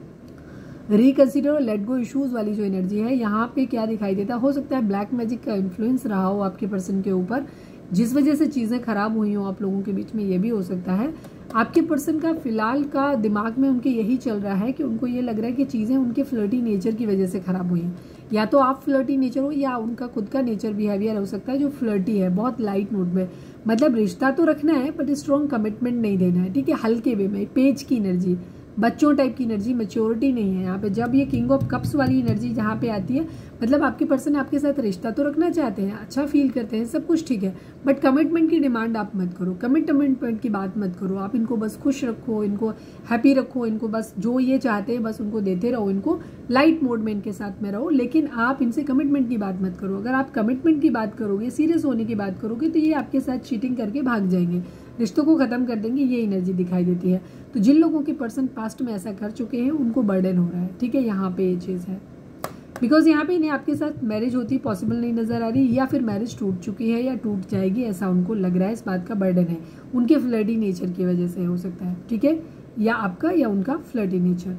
रिकंसिडर और लेट गो इश्यूज वाली जो एनर्जी है, यहाँ पे क्या दिखाई देता है, हो सकता है ब्लैक मैजिक का इन्फ्लुएंस रहा हो आपके पर्सन के ऊपर, जिस वजह से चीज़ें खराब हुई हो आप लोगों के बीच में, ये भी हो सकता है। आपके पर्सन का फिलहाल का दिमाग में उनके यही चल रहा है कि उनको ये लग रहा है कि चीज़ें उनके फ्लर्टी नेचर की वजह से खराब हुई हैं। या तो आप फ्लर्टी नेचर हो या उनका खुद का नेचर बिहेवियर हो सकता है जो फ्लर्टी है, बहुत लाइट नोट में, मतलब रिश्ता तो रखना है बट स्ट्रॉन्ग कमिटमेंट नहीं देना है, ठीक है, हल्के वे में, पेज की एनर्जी, बच्चों टाइप की एनर्जी, मैच्योरिटी नहीं है यहाँ पे। जब ये किंग ऑफ कप्स वाली एनर्जी जहाँ पे आती है, मतलब आपके पर्सन आपके साथ रिश्ता तो रखना चाहते हैं, अच्छा फील करते हैं, सब कुछ ठीक है, बट कमिटमेंट की डिमांड आप मत करो, कमिटमेंट की बात मत करो। आप इनको बस खुश रखो, इनको हैप्पी रखो, इनको बस जो ये चाहते हैं बस उनको देते रहो, इनको लाइट मोड में इनके साथ में रहो, लेकिन आप इनसे कमिटमेंट की बात मत करो। अगर आप कमिटमेंट की बात करोगे, सीरियस होने की बात करोगे, तो ये आपके साथ चीटिंग करके भाग जाएंगे, रिश्तों को खत्म कर देंगे, ये एनर्जी दिखाई देती है। तो जिन लोगों के पर्सन पास्ट में ऐसा कर चुके हैं उनको बर्डन हो रहा है, ठीक है, यहाँ पे ये चीज़ है। बिकॉज यहाँ पे इन्हें आपके साथ मैरिज होती पॉसिबल नहीं नजर आ रही, या फिर मैरिज टूट चुकी है या टूट जाएगी ऐसा उनको लग रहा है, इस बात का बर्डन है, उनके फ्लर्टी नेचर की वजह से हो सकता है, ठीक है, या आपका या उनका flirty nature.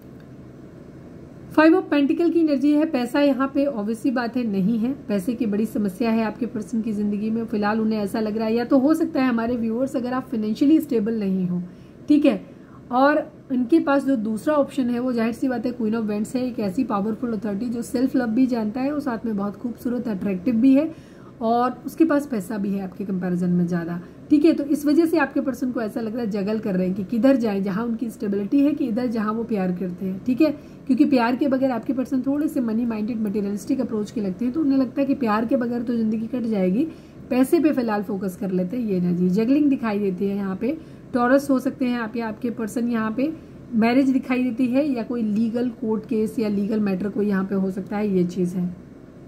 Five of pentacle की एनर्जी है, पैसा यहाँ पे ऑब्वियसली बात है नहीं है, पैसे की बड़ी समस्या है आपके पर्सन की जिंदगी में फिलहाल, उन्हें ऐसा लग रहा है, या तो हो सकता है हमारे व्यूअर्स अगर आप फाइनेंशियली स्टेबल नहीं हो, ठीक है, और इनके पास जो दूसरा ऑप्शन है वो जाहिर सी बात है क्वीन ऑफ वेंट्स है, एक ऐसी पावरफुल अथॉरिटी जो सेल्फ लव भी जानता है और साथ में बहुत खूबसूरत अट्रैक्टिव भी है, और उसके पास पैसा भी है आपके कंपैरिजन में ज़्यादा, ठीक है। तो इस वजह से आपके पर्सन को ऐसा लग रहा है, जगल कर रहे हैं कि किधर जाएं, जहां उनकी स्टेबिलिटी है, कि इधर जहां वो प्यार करते हैं, ठीक है, क्योंकि प्यार के बगैर आपके पर्सन थोड़े से मनी माइंडेड मटेरियलिस्टिक अप्रोच के लगते हैं, तो उन्हें लगता है कि प्यार के बगैर तो जिंदगी कट जाएगी, पैसे पे फिलहाल फोकस कर लेते हैं, ये एनर्जी जगलिंग दिखाई देती है यहाँ पे। टॉरस हो सकते हैं आप या आपके पर्सन, यहाँ पे मैरिज दिखाई देती है, या कोई लीगल कोर्ट केस या लीगल मैटर कोई यहाँ पे हो सकता है, ये चीज़ है।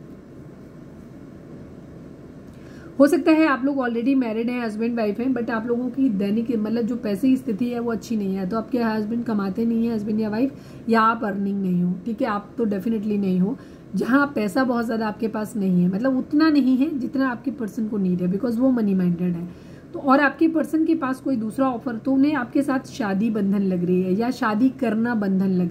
हो सकता है आप लोग ऑलरेडी मैरिड हैं, हस्बैंड वाइफ हैं, बट आप लोगों की दैनिक मतलब जो पैसे की स्थिति है वो अच्छी नहीं है, तो आपके हस्बैंड कमाते नहीं है, हस्बैंड या वाइफ, या आप अर्निंग नहीं हो, ठीक है, आप तो डेफिनेटली नहीं हो, जहां पैसा बहुत ज़्यादा आपके पास नहीं है, मतलब उतना नहीं है जितना आपके पर्सन को नीड है, बिकॉज वो मनी माइंडेड है। तो और आपके पर्सन के पास कोई दूसरा ऑफर, तो उन्हें आपके साथ शादी बंधन लग रही है या शादी करना बंधन लग रहा है,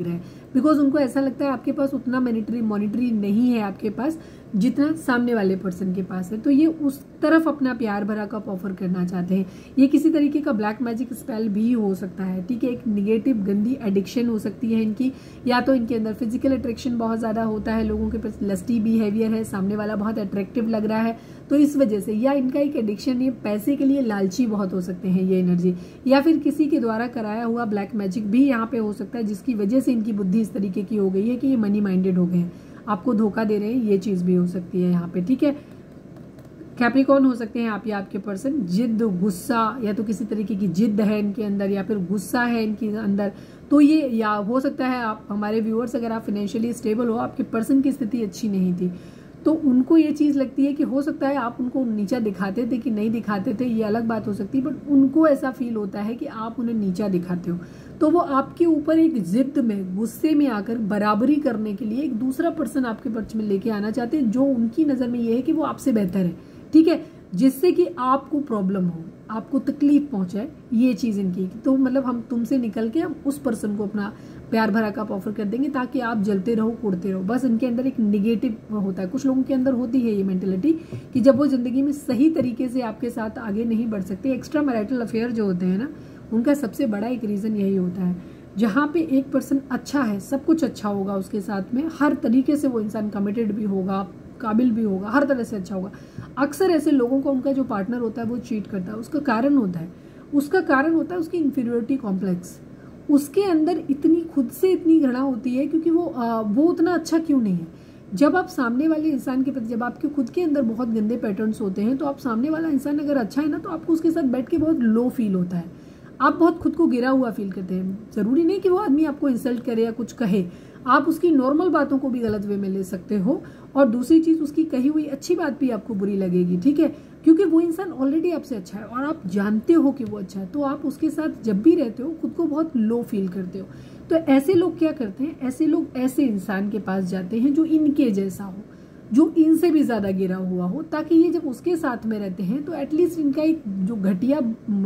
बिकॉज उनको ऐसा लगता है आपके पास उतना मॉनिटरी मॉनिटरी नहीं है आपके पास जितना सामने वाले पर्सन के पास है, तो ये उस तरफ अपना प्यार भरा कप ऑफर करना चाहते हैं। ये किसी तरीके का ब्लैक मैजिक स्पेल भी हो सकता है, ठीक है। एक निगेटिव गंदी एडिक्शन हो सकती है इनकी, या तो इनके अंदर फिजिकल अट्रैक्शन बहुत ज्यादा होता है, लोगों के पास लस्टी बिहेवियर है, सामने वाला बहुत अट्रैक्टिव लग रहा है तो इस वजह से, या इनका एक एडिक्शन, ये पैसे के लिए लालची बहुत हो सकते हैं ये एनर्जी, या फिर किसी के द्वारा कराया हुआ ब्लैक मैजिक भी यहाँ पे हो सकता है जिसकी वजह से इनकी बुद्धि इस तरीके की हो गई है कि ये मनी माइंडेड हो गए हैं, आपको धोखा दे रहे हैं, ये चीज भी हो सकती है यहाँ पे, ठीक है। कैप्रिकॉर्न हो सकते हैं आप या आपके पर्सन, जिद, गुस्सा, या तो किसी तरीके की जिद है इनके अंदर या फिर गुस्सा है इनके अंदर, तो ये या हो सकता है आप हमारे व्यूअर्स अगर आप फाइनेंशियली स्टेबल हो, आपके पर्सन की स्थिति अच्छी नहीं थी तो उनको ये चीज लगती है कि हो सकता है आप उनको नीचा दिखाते थे कि नहीं दिखाते थे, ये अलग बात हो सकती है, बट उनको ऐसा फील होता है कि आप उन्हें नीचा दिखाते हो, तो वो आपके ऊपर एक जिद में, गुस्से में आकर बराबरी करने के लिए एक दूसरा पर्सन आपके पक्ष में लेके आना चाहते हैं जो उनकी नजर में ये है कि वो आपसे बेहतर है, ठीक है, जिससे कि आपको प्रॉब्लम हो, आपको तकलीफ पहुंचाए, ये चीज इनकी। तो मतलब हम तुमसे निकल के हम उस पर्सन को अपना प्यार भरा कप ऑफर कर देंगे ताकि आप जलते रहो, कुड़ते रहो। बस इनके अंदर एक निगेटिव होता है, कुछ लोगों के अंदर होती है ये मेंटेलिटी कि जब वो जिंदगी में सही तरीके से आपके साथ आगे नहीं बढ़ सकते। एक्स्ट्रा मैरिटल अफेयर जो होते हैं ना, उनका सबसे बड़ा एक रीजन यही होता है, जहाँ पे एक पर्सन अच्छा है, सब कुछ अच्छा होगा उसके साथ में, हर तरीके से वो इंसान कमिटेड भी होगा, काबिल भी होगा, हर तरह से अच्छा होगा। अक्सर ऐसे लोगों को उनका जो पार्टनर होता है वो चीट करता है, उसका कारण होता है उसका कारण होता है उसकी इंफीरियोरिटी कॉम्प्लेक्स। उसके अंदर इतनी खुद से इतनी घृणा होती है क्योंकि वो आ, वो उतना अच्छा क्यों नहीं है। जब आप सामने वाले इंसान के प्रति, जब आपके खुद के अंदर बहुत गंदे पैटर्न्स होते हैं तो आप सामने वाला इंसान अगर अच्छा है ना तो आपको उसके साथ बैठ के बहुत लो फील होता है, आप बहुत खुद को गिरा हुआ फील करते हैं। जरूरी नहीं कि वो आदमी आपको इंसल्ट करे या कुछ कहे, आप उसकी नॉर्मल बातों को भी गलत वे में ले सकते हो, और दूसरी चीज उसकी कही हुई अच्छी बात भी आपको बुरी लगेगी, ठीक है, क्योंकि वो इंसान ऑलरेडी आपसे अच्छा है और आप जानते हो कि वो अच्छा है, तो आप उसके साथ जब भी रहते हो खुद को बहुत लो फील करते हो। तो ऐसे लोग क्या करते हैं, ऐसे लोग ऐसे इंसान के पास जाते हैं जो इनके जैसा हो, जो इनसे भी ज्यादा गिरा हुआ हो, ताकि ये जब उसके साथ में रहते हैं तो एटलीस्ट इनका एक जो घटिया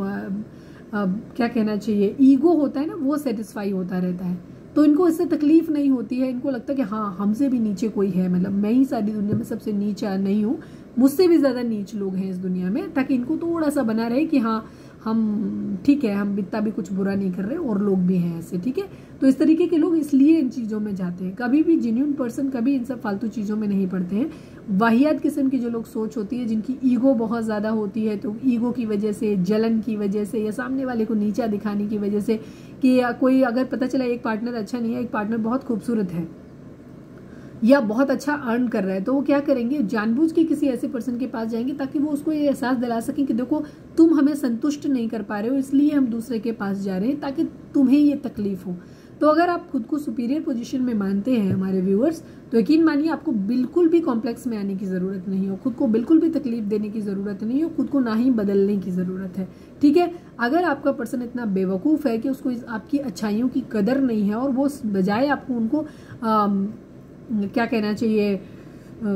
क्या कहना चाहिए ईगो होता है ना, वो सेटिस्फाई होता रहता है, तो इनको इससे तकलीफ नहीं होती है। इनको लगता है कि हाँ हमसे भी नीचे कोई है, मतलब मैं ही सारी दुनिया में सबसे नीचा नहीं हूँ, मुझसे भी ज्यादा नीच लोग हैं इस दुनिया में, ताकि इनको थोड़ा सा बना रहे कि हाँ हम ठीक है, हम इतना भी कुछ बुरा नहीं कर रहे और लोग भी हैं ऐसे, ठीक है। तो इस तरीके के लोग इसलिए इन चीजों में जाते हैं। कभी भी जेन्युइन पर्सन कभी इन सब फालतू चीजों में नहीं पड़ते हैं। वाहियात किस्म की जो लोग सोच होती है, जिनकी ईगो बहुत ज्यादा होती है, तो ईगो की वजह से, जलन की वजह से, या सामने वाले को नीचा दिखाने की वजह से कि कोई अगर पता चला एक पार्टनर अच्छा नहीं है, एक पार्टनर बहुत खूबसूरत है या बहुत अच्छा अर्न कर रहा है, तो वो क्या करेंगे, जानबूझ के किसी ऐसे पर्सन के पास जाएंगे ताकि वो उसको ये एहसास दिला सकें कि देखो तुम हमें संतुष्ट नहीं कर पा रहे हो, इसलिए हम दूसरे के पास जा रहे हैं ताकि तुम्हें ये तकलीफ हो। तो अगर आप खुद को सुपीरियर पोजीशन में मानते हैं हमारे व्यूअर्स, तो यकीन मानिए आपको बिल्कुल भी कॉम्प्लेक्स में आने की जरूरत नहीं हो, खुद को बिल्कुल भी तकलीफ देने की जरूरत नहीं हो, खुद को ना ही बदलने की जरूरत है, ठीक है। अगर आपका पर्सन इतना बेवकूफ है कि उसको आपकी अच्छाइयों की कदर नहीं है और वो बजाय आपको उनको आ, क्या कहना चाहिए आ,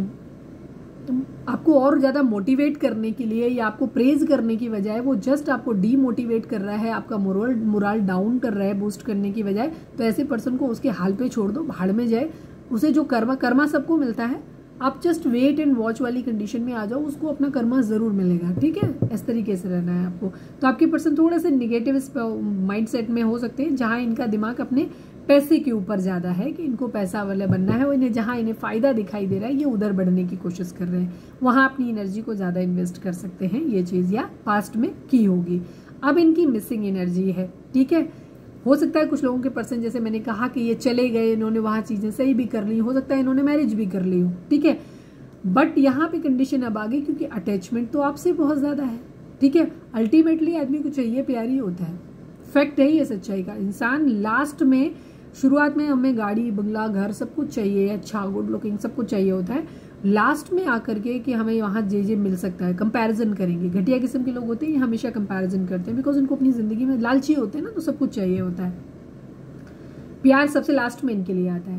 आपको और ज्यादा मोटिवेट करने के लिए या आपको प्रेज करने की बजाय वो जस्ट आपको डीमोटिवेट कर रहा है, आपका मोरल मोरल डाउन कर रहा है बूस्ट करने की बजाय, तो ऐसे पर्सन को उसके हाल पे छोड़ दो, भाड़ में जाए। उसे जो कर्मा कर्मा सबको मिलता है, आप जस्ट वेट एंड वॉच वाली कंडीशन में आ जाओ, उसको अपना कर्मा जरूर मिलेगा, ठीक है। इस तरीके से रहना है आपको। तो आपके पर्सन थोड़ा सा निगेटिव माइंड सेट में हो सकते हैं, जहां इनका दिमाग अपने पैसे के ऊपर ज्यादा है कि इनको पैसा वाला बनना है, इन्हें जहां इन्हें फायदा दिखाई दे रहा है ये उधर बढ़ने की कोशिश कर रहे हैं, वहां अपनी एनर्जी को ज्यादा इन्वेस्ट कर सकते हैं, ये चीज या पास्ट में की होगी। अब इनकी मिसिंग एनर्जी है, ठीक है। हो सकता है कुछ लोगों के पर्सन, जैसे मैंने कहा कि ये चले गए, इन्होंने वहां चीजें सही भी कर ली, हो सकता है इन्होंने मैरिज भी कर ली हो, ठीक है, बट यहाँ पे कंडीशन अब आ गई क्योंकि अटैचमेंट तो आपसे बहुत ज्यादा है, ठीक है। अल्टीमेटली आदमी को चाहिए प्यार ही होता है, फैक्ट है ये सच्चाई का। इंसान लास्ट में, शुरुआत में हमें गाड़ी बंगला घर सब कुछ चाहिए, अच्छा गुड लुकिंग सब कुछ चाहिए होता है, लास्ट में आकर के कि हमें वहां जे जे मिल सकता है, कंपैरिजन करेंगे। घटिया किस्म के लोग होते हैं, हमेशा कंपैरिजन करते हैं, बिकॉज उनको अपनी जिंदगी में लालची होते हैं ना, तो सब कुछ चाहिए होता है। प्यार सबसे लास्ट में इनके लिए आता है।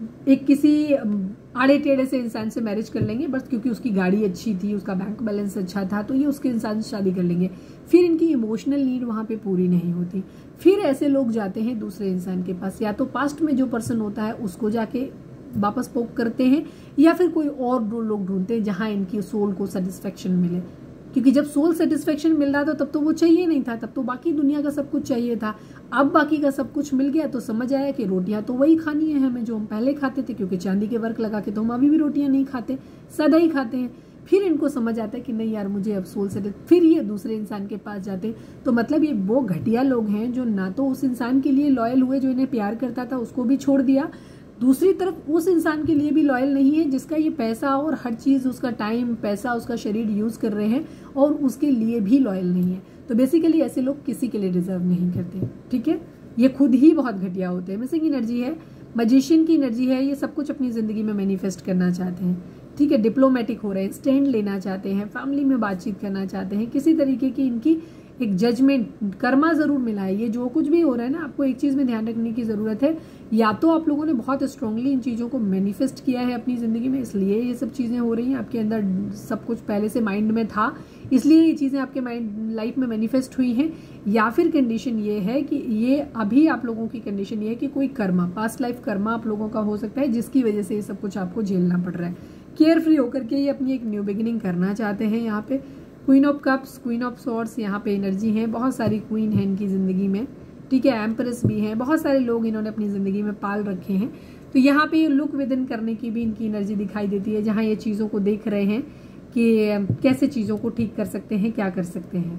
एक किसी आड़े टेढ़े से इंसान से मैरिज कर लेंगे बस क्योंकि उसकी गाड़ी अच्छी थी, उसका बैंक बैलेंस अच्छा था, तो ये उसके इंसान से शादी कर लेंगे। फिर इनकी इमोशनल नीड वहां पे पूरी नहीं होती। फिर ऐसे लोग जाते हैं दूसरे इंसान के पास, या तो पास्ट में जो पर्सन होता है उसको जाके वापस पोक करते हैं, या फिर कोई और दो लोग ढूंढते हैं जहां इनकी सोल को सेटिस्फेक्शन मिले। क्योंकि जब सोल सेटिस्फेक्शन मिल रहा था तब तो वो चाहिए नहीं था, तब तो बाकी दुनिया का सब कुछ चाहिए था। अब बाकी का सब कुछ मिल गया तो समझ आया कि रोटियां तो वही खानी है हमें जो हम पहले खाते थे, क्योंकि चांदी के वर्क लगा के तो हम अभी भी रोटियां नहीं खाते, सदा ही खाते हैं। फिर इनको समझ आता है कि नहीं यार मुझे अब सोल सेटिस, फिर ये दूसरे इंसान के पास जाते हैं। तो मतलब ये वो घटिया लोग हैं जो ना तो उस इंसान के लिए लॉयल हुए जो इन्हें प्यार करता था, उसको भी छोड़ दिया, दूसरी तरफ उस इंसान के लिए भी लॉयल नहीं है जिसका ये पैसा और हर चीज, उसका टाइम, पैसा, उसका शरीर यूज कर रहे हैं और उसके लिए भी लॉयल नहीं है। तो बेसिकली ऐसे लोग किसी के लिए डिजर्व नहीं करते। ठीक है, ये खुद ही बहुत घटिया होते हैं। मिसिंग एनर्जी है, मैजिशियन की एनर्जी है, ये सब कुछ अपनी जिंदगी में मैनिफेस्ट करना चाहते हैं। ठीक है, डिप्लोमेटिक हो रहे हैं, स्टैंड लेना चाहते हैं, फैमिली में बातचीत करना चाहते हैं, किसी तरीके की इनकी एक जजमेंट, कर्मा जरूर मिला है। ये जो कुछ भी हो रहा है ना, आपको एक चीज में ध्यान रखने की जरूरत है, या तो आप लोगों ने बहुत स्ट्रांगली इन चीजों को मैनिफेस्ट किया है अपनी जिंदगी में, इसलिए ये सब चीजें हो रही हैं, आपके अंदर सब कुछ पहले से माइंड में था इसलिए ये चीजें आपके माइंड लाइफ में मैनिफेस्ट हुई हैं, या फिर कंडीशन ये है कि ये अभी आप लोगों की कंडीशन ये है कि कोई कर्मा, पास्ट लाइफ कर्मा आप लोगों का हो सकता है जिसकी वजह से ये सब कुछ आपको झेलना पड़ रहा है। केयर फ्री होकर के ये अपनी एक न्यू बिगिनिंग करना चाहते हैं। यहाँ पे queen of cups, queen of swords, यहाँ पे एनर्जी है, बहुत सारी क्वीन है इनकी जिंदगी में। ठीक है, एम्प्रेस भी है, बहुत सारे लोग इन्होंने अपनी जिंदगी में पाल रखे हैं। तो यहाँ पे लुक विद इन करने की भी इनकी एनर्जी दिखाई देती है, जहाँ ये चीजों को देख रहे हैं कि कैसे चीजों को ठीक कर सकते हैं, क्या कर सकते हैं।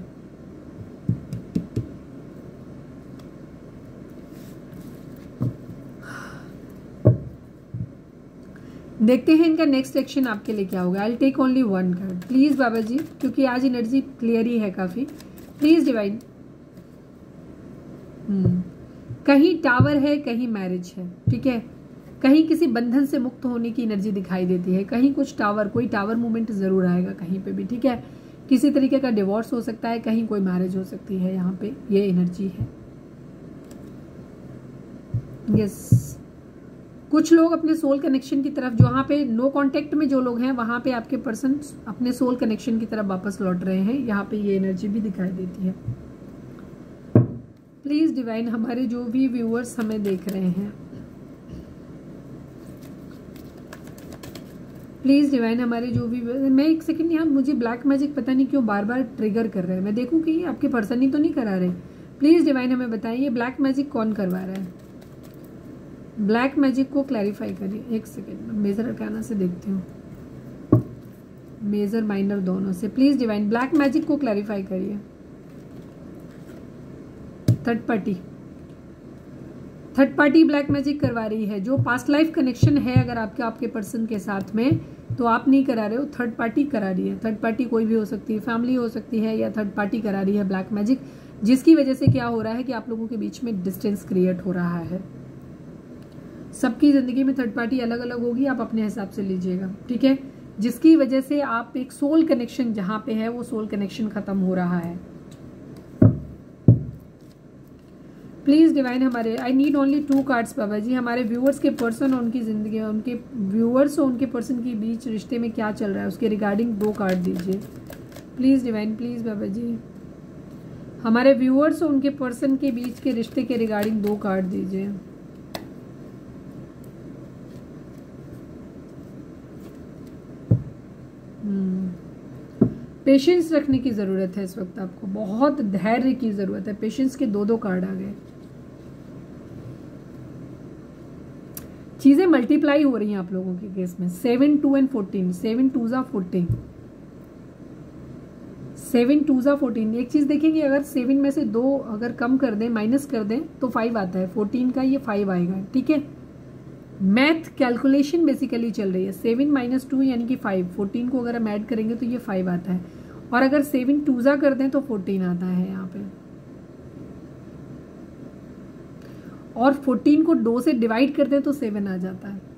देखते हैं इनका नेक्स्ट एक्शन आपके लिए क्या होगा। I take only one card please बाबा जी, क्योंकि आज एनर्जी क्लियर ही है काफी। Please divine. हम्म कहीं टावर है, कहीं मैरिज है। ठीक है, कहीं किसी बंधन से मुक्त होने की एनर्जी दिखाई देती है, कहीं कुछ टावर, कोई टावर मूवमेंट जरूर आएगा कहीं पे भी। ठीक है, किसी तरीके का डिवोर्स हो सकता है, कहीं कोई मैरिज हो सकती है, यहाँ पे ये एनर्जी है। यस, कुछ लोग अपने सोल कनेक्शन की तरफ, जहाँ पे नो कांटेक्ट में जो लोग हैं वहां पे आपके पर्सन अपने सोल कनेक्शन की तरफ वापस लौट रहे हैं, यहाँ पे ये एनर्जी भी दिखाई देती है। प्लीज डिवाइन, हमारे जो भी व्यूअर्स हमें देख रहे हैं, प्लीज डिवाइन, हमारे जो भी, मैं एक सेकंड, यहाँ मुझे ब्लैक मैजिक पता नहीं क्यों बार बार ट्रिगर कर रहा है। मैं देखूं कि आपके पर्सन ही तो नहीं करा रहे। प्लीज डिवाइन हमें बताइए ब्लैक मैजिक कौन करवा रहा है। ब्लैक मैजिक को क्लैरिफाई करिए। एक सेकेंड, मेजर अरकाना से देखती हूँ, मेजर माइनर दोनों से। प्लीज डिवाइन ब्लैक मैजिक को क्लैरिफाई करिए। Third party, third party black magic करवा रही है। जो पास्ट लाइफ कनेक्शन है अगर आपके आपके पर्सन के साथ में, तो आप नहीं करा रहे हो, थर्ड पार्टी करा रही है। थर्ड पार्टी कोई भी हो सकती है, फैमिली हो सकती है, या थर्ड पार्टी करा रही है ब्लैक मैजिक, जिसकी वजह से क्या हो रहा है कि आप लोगों के बीच में डिस्टेंस क्रिएट हो रहा है। सबकी जिंदगी में थर्ड पार्टी अलग अलग होगी, आप अपने हिसाब से लीजिएगा। ठीक है, जिसकी वजह से आप एक सोल कनेक्शन जहां पे है वो सोल कनेक्शन खत्म हो रहा है। प्लीज डिवाइन, हमारे I need only two cards बाबा जी। हमारे व्यूअर्स के पर्सन और उनकी जिंदगी, उनके व्यूअर्स और उनके पर्सन के बीच रिश्ते में क्या चल रहा है उसके रिगार्डिंग दो कार्ड दीजिए प्लीज डिवाइन। प्लीज बाबा जी, हमारे व्यूअर्स और उनके पर्सन के बीच के रिश्ते के रिगार्डिंग दो कार्ड दीजिए। पेशेंस रखने की जरूरत है इस वक्त, आपको बहुत धैर्य की जरूरत है। पेशेंस के दो दो कार्ड आ गए। चीजें मल्टीप्लाई हो रही हैं आप लोगों के केस में। Seven two and fourteen, seven two जा फोर्टीन, सेवन टू जा फोर्टीन। एक चीज देखेंगे, अगर सेवन में से दो अगर कम कर दें, माइनस कर दें, तो फाइव आता है। फोर्टीन का ये फाइव आएगा। ठीक है, मैथ कैलकुलेशन बेसिकली चल रही है। सेवन माइनस टू यानी कि फाइव, फोर्टीन को अगर हम ऐड करेंगे तो ये फाइव आता है, और अगर सेवन टूजा कर दें तो फोर्टीन आता है यहाँ पे, और फोर्टीन को दो से डिवाइड कर दें तो सेवन आ जाता है।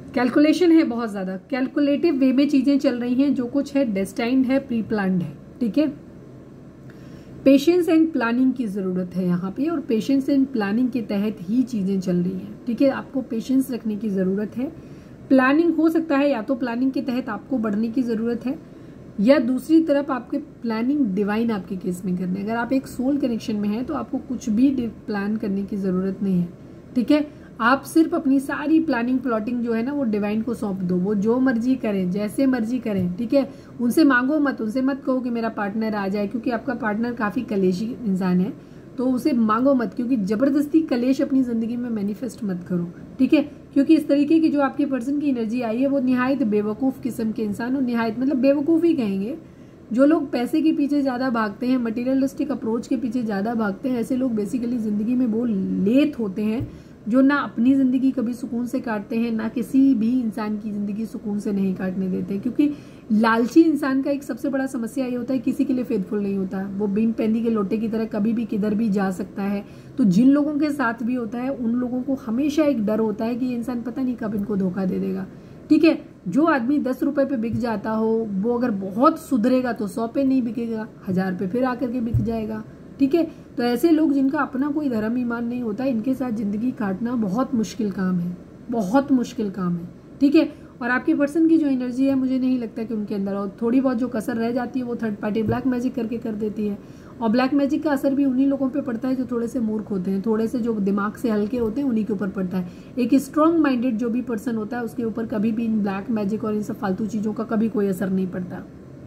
कैलकुलेशन है बहुत ज्यादा, कैलकुलेटिव वे में चीजें चल रही हैं, जो कुछ है डेस्टाइन्ड है, प्री प्लान्ड है, ठीक है। पेशेंस एंड प्लानिंग की जरूरत है यहाँ पे, और पेशेंस एंड प्लानिंग के तहत ही चीजें चल रही हैं, ठीक है। आपको पेशेंस रखने की जरूरत है। प्लानिंग हो सकता है या तो प्लानिंग के तहत आपको बढ़ने की जरूरत है, या दूसरी तरफ आपके प्लानिंग डिवाइन आपके केस में करने। अगर आप एक सोल कनेक्शन में हैं तो आपको कुछ भी प्लान करने की जरूरत नहीं है, ठीक है। आप सिर्फ अपनी सारी प्लानिंग प्लॉटिंग जो है ना वो डिवाइन को सौंप दो, वो जो मर्जी करें, जैसे मर्जी करें, ठीक है। उनसे मांगो मत, उनसे मत कहो कि मेरा पार्टनर आ जाए, क्योंकि आपका पार्टनर काफी कलेशी इंसान है, तो उसे मांगो मत, क्योंकि जबरदस्ती कलेश अपनी जिंदगी में मैनिफेस्ट मत करो, ठीक है। क्योंकि इस तरीके की जो आपके पर्सन की एनर्जी आई है वो निहायत बेवकूफ किस्म के इंसान, और निहायत मतलब बेवकूफ ही कहेंगे। जो लोग पैसे के पीछे ज्यादा भागते हैं, मटेरियलिस्टिक अप्रोच के पीछे ज्यादा भागते हैं, ऐसे लोग बेसिकली जिंदगी में वो लेत होते हैं जो ना अपनी जिंदगी कभी सुकून से काटते हैं, ना किसी भी इंसान की जिंदगी सुकून से नहीं काटने देते। क्योंकि लालची इंसान का एक सबसे बड़ा समस्या ये होता है किसी के लिए फेथफुल नहीं होता, वो बिन पैंदी के लोटे की तरह कभी भी किधर भी जा सकता है। तो जिन लोगों के साथ भी होता है उन लोगों को हमेशा एक डर होता है कि ये इंसान पता नहीं कब इनको धोखा दे देगा, ठीक है। जो आदमी दस रुपए पे बिक जाता हो वो अगर बहुत सुधरेगा तो सौ पे नहीं बिकेगा, हजार पे फिर आकर के बिक जाएगा, ठीक है। तो ऐसे लोग जिनका अपना कोई धर्म ईमान नहीं होता, इनके साथ जिंदगी काटना बहुत मुश्किल काम है, बहुत मुश्किल काम है, ठीक है। और आपके पर्सन की जो एनर्जी है मुझे नहीं लगता कि उनके अंदर, और थोड़ी बहुत जो कसर रह जाती है वो थर्ड पार्टी ब्लैक मैजिक करके कर देती है। और ब्लैक मैजिक का असर भी उन्हीं लोगों पे पड़ता है जो थोड़े से मूर्ख होते हैं, थोड़े से जो दिमाग से हल्के होते हैं, उन्हीं के ऊपर पड़ता है। एक स्ट्रॉन्ग माइंडेड जो भी पर्सन होता है उसके ऊपर कभी भी इन ब्लैक मैजिक और इन सब फालतू चीजों का कभी कोई असर नहीं पड़ता।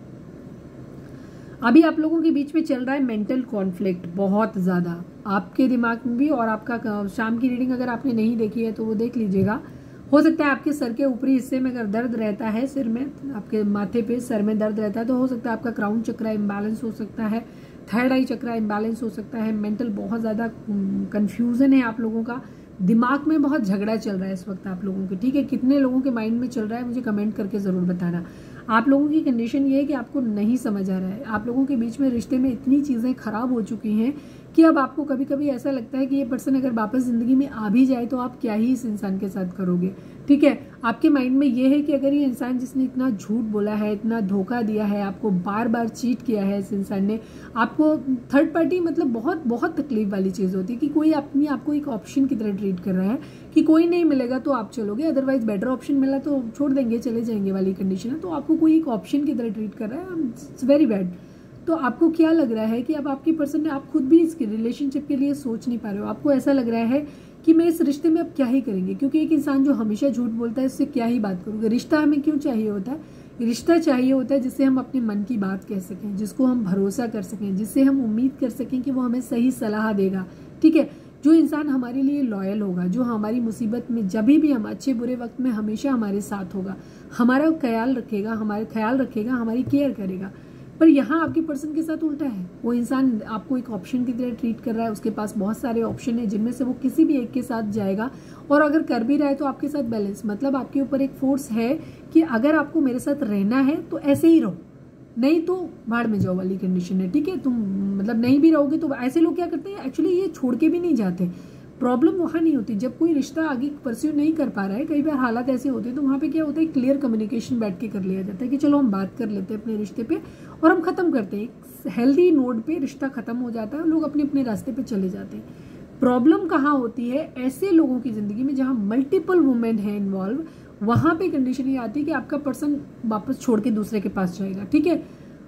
अभी आप लोगों के बीच में चल रहा है मेंटल कॉन्फ्लिक्ट बहुत ज्यादा, आपके दिमाग में भी। और आपका शाम की रीडिंग अगर आपने नहीं देखी है तो वो देख लीजिएगा। हो सकता है आपके सर के ऊपरी हिस्से में अगर दर्द रहता है, सिर में, आपके माथे पे सर में दर्द रहता है, तो हो सकता है आपका क्राउन चक्रा इम्बैलेंस हो सकता है, थर्ड आई चक्रा इम्बैलेंस हो सकता है। मेंटल बहुत ज्यादा कंफ्यूजन है आप लोगों का, दिमाग में बहुत झगड़ा चल रहा है इस वक्त आप लोगों के, ठीक है। कितने लोगों के माइंड में चल रहा है मुझे कमेंट करके जरूर बताना। आप लोगों की कंडीशन ये है कि आपको नहीं समझ आ रहा है, आप लोगों के बीच में रिश्ते में इतनी चीजें खराब हो चुकी हैं कि अब आपको कभी कभी ऐसा लगता है कि ये पर्सन अगर वापस जिंदगी में आ भी जाए तो आप क्या ही इस इंसान के साथ करोगे, ठीक है। आपके माइंड में ये है कि अगर ये इंसान जिसने इतना झूठ बोला है, इतना धोखा दिया है, आपको बार बार चीट किया है, इस इंसान ने आपको, थर्ड पार्टी मतलब बहुत बहुत तकलीफ वाली चीज होती है कि कोई अपनी आपको एक ऑप्शन की तरह ट्रीट कर रहा है कि कोई नहीं मिलेगा तो आप चलोगे, अदरवाइज बेटर ऑप्शन मिला तो छोड़ देंगे, चले जाएंगे वाली कंडीशन है। तो आपको कोई एक ऑप्शन की तरह ट्रीट कर रहा है, इट्स वेरी बैड। तो आपको क्या लग रहा है कि अब आपकी पर्सन ने, आप खुद भी इस रिलेशनशिप के लिए सोच नहीं पा रहे हो, आपको ऐसा लग रहा है कि मैं इस रिश्ते में अब क्या ही करेंगे, क्योंकि एक इंसान जो हमेशा झूठ बोलता है उससे क्या ही बात करूंगा। रिश्ता हमें क्यों चाहिए होता है? रिश्ता चाहिए होता है जिससे हम अपने मन की बात कह सकें, जिसको हम भरोसा कर सकें, जिससे हम उम्मीद कर सकें कि वो हमें सही सलाह देगा, ठीक है। जो इंसान हमारे लिए लॉयल होगा, जो हमारी मुसीबत में जब भी हम अच्छे बुरे वक्त में हमेशा हमारे साथ होगा, हमारा ख्याल रखेगा, हमारा ख्याल रखेगा, हमारी केयर करेगा। पर यहाँ आपके पर्सन के साथ उल्टा है, वो इंसान आपको एक ऑप्शन की तरह ट्रीट कर रहा है, उसके पास बहुत सारे ऑप्शन है जिनमें से वो किसी भी एक के साथ जाएगा, और अगर कर भी रहा है तो आपके साथ बैलेंस, मतलब आपके ऊपर एक फोर्स है कि अगर आपको मेरे साथ रहना है तो ऐसे ही रहो, नहीं तो भाड़ में जाओ वाली कंडीशन है, ठीक है। तुम मतलब नहीं भी रहोगे तो ऐसे लोग क्या करते हैं, एक्चुअली ये छोड़ के भी नहीं जाते। प्रॉब्लम वहां नहीं होती जब कोई रिश्ता आगे परस्यू नहीं कर पा रहा है, कई बार हालात ऐसे होते हैं तो वहां पे क्या होता है, क्लियर कम्युनिकेशन बैठ के कर लिया जाता है कि चलो हम बात कर लेते हैं अपने रिश्ते पे और हम खत्म करते हैं, हेल्दी नोट पे रिश्ता खत्म हो जाता है, लोग अपने अपने रास्ते पे चले जाते हैं। प्रॉब्लम कहाँ होती है, ऐसे लोगों की जिंदगी में जहां मल्टीपल वुमेन है इन्वॉल्व, वहां पे कंडीशन ये आती है कि आपका पर्सन वापस छोड़ के दूसरे के पास जाएगा, ठीक है।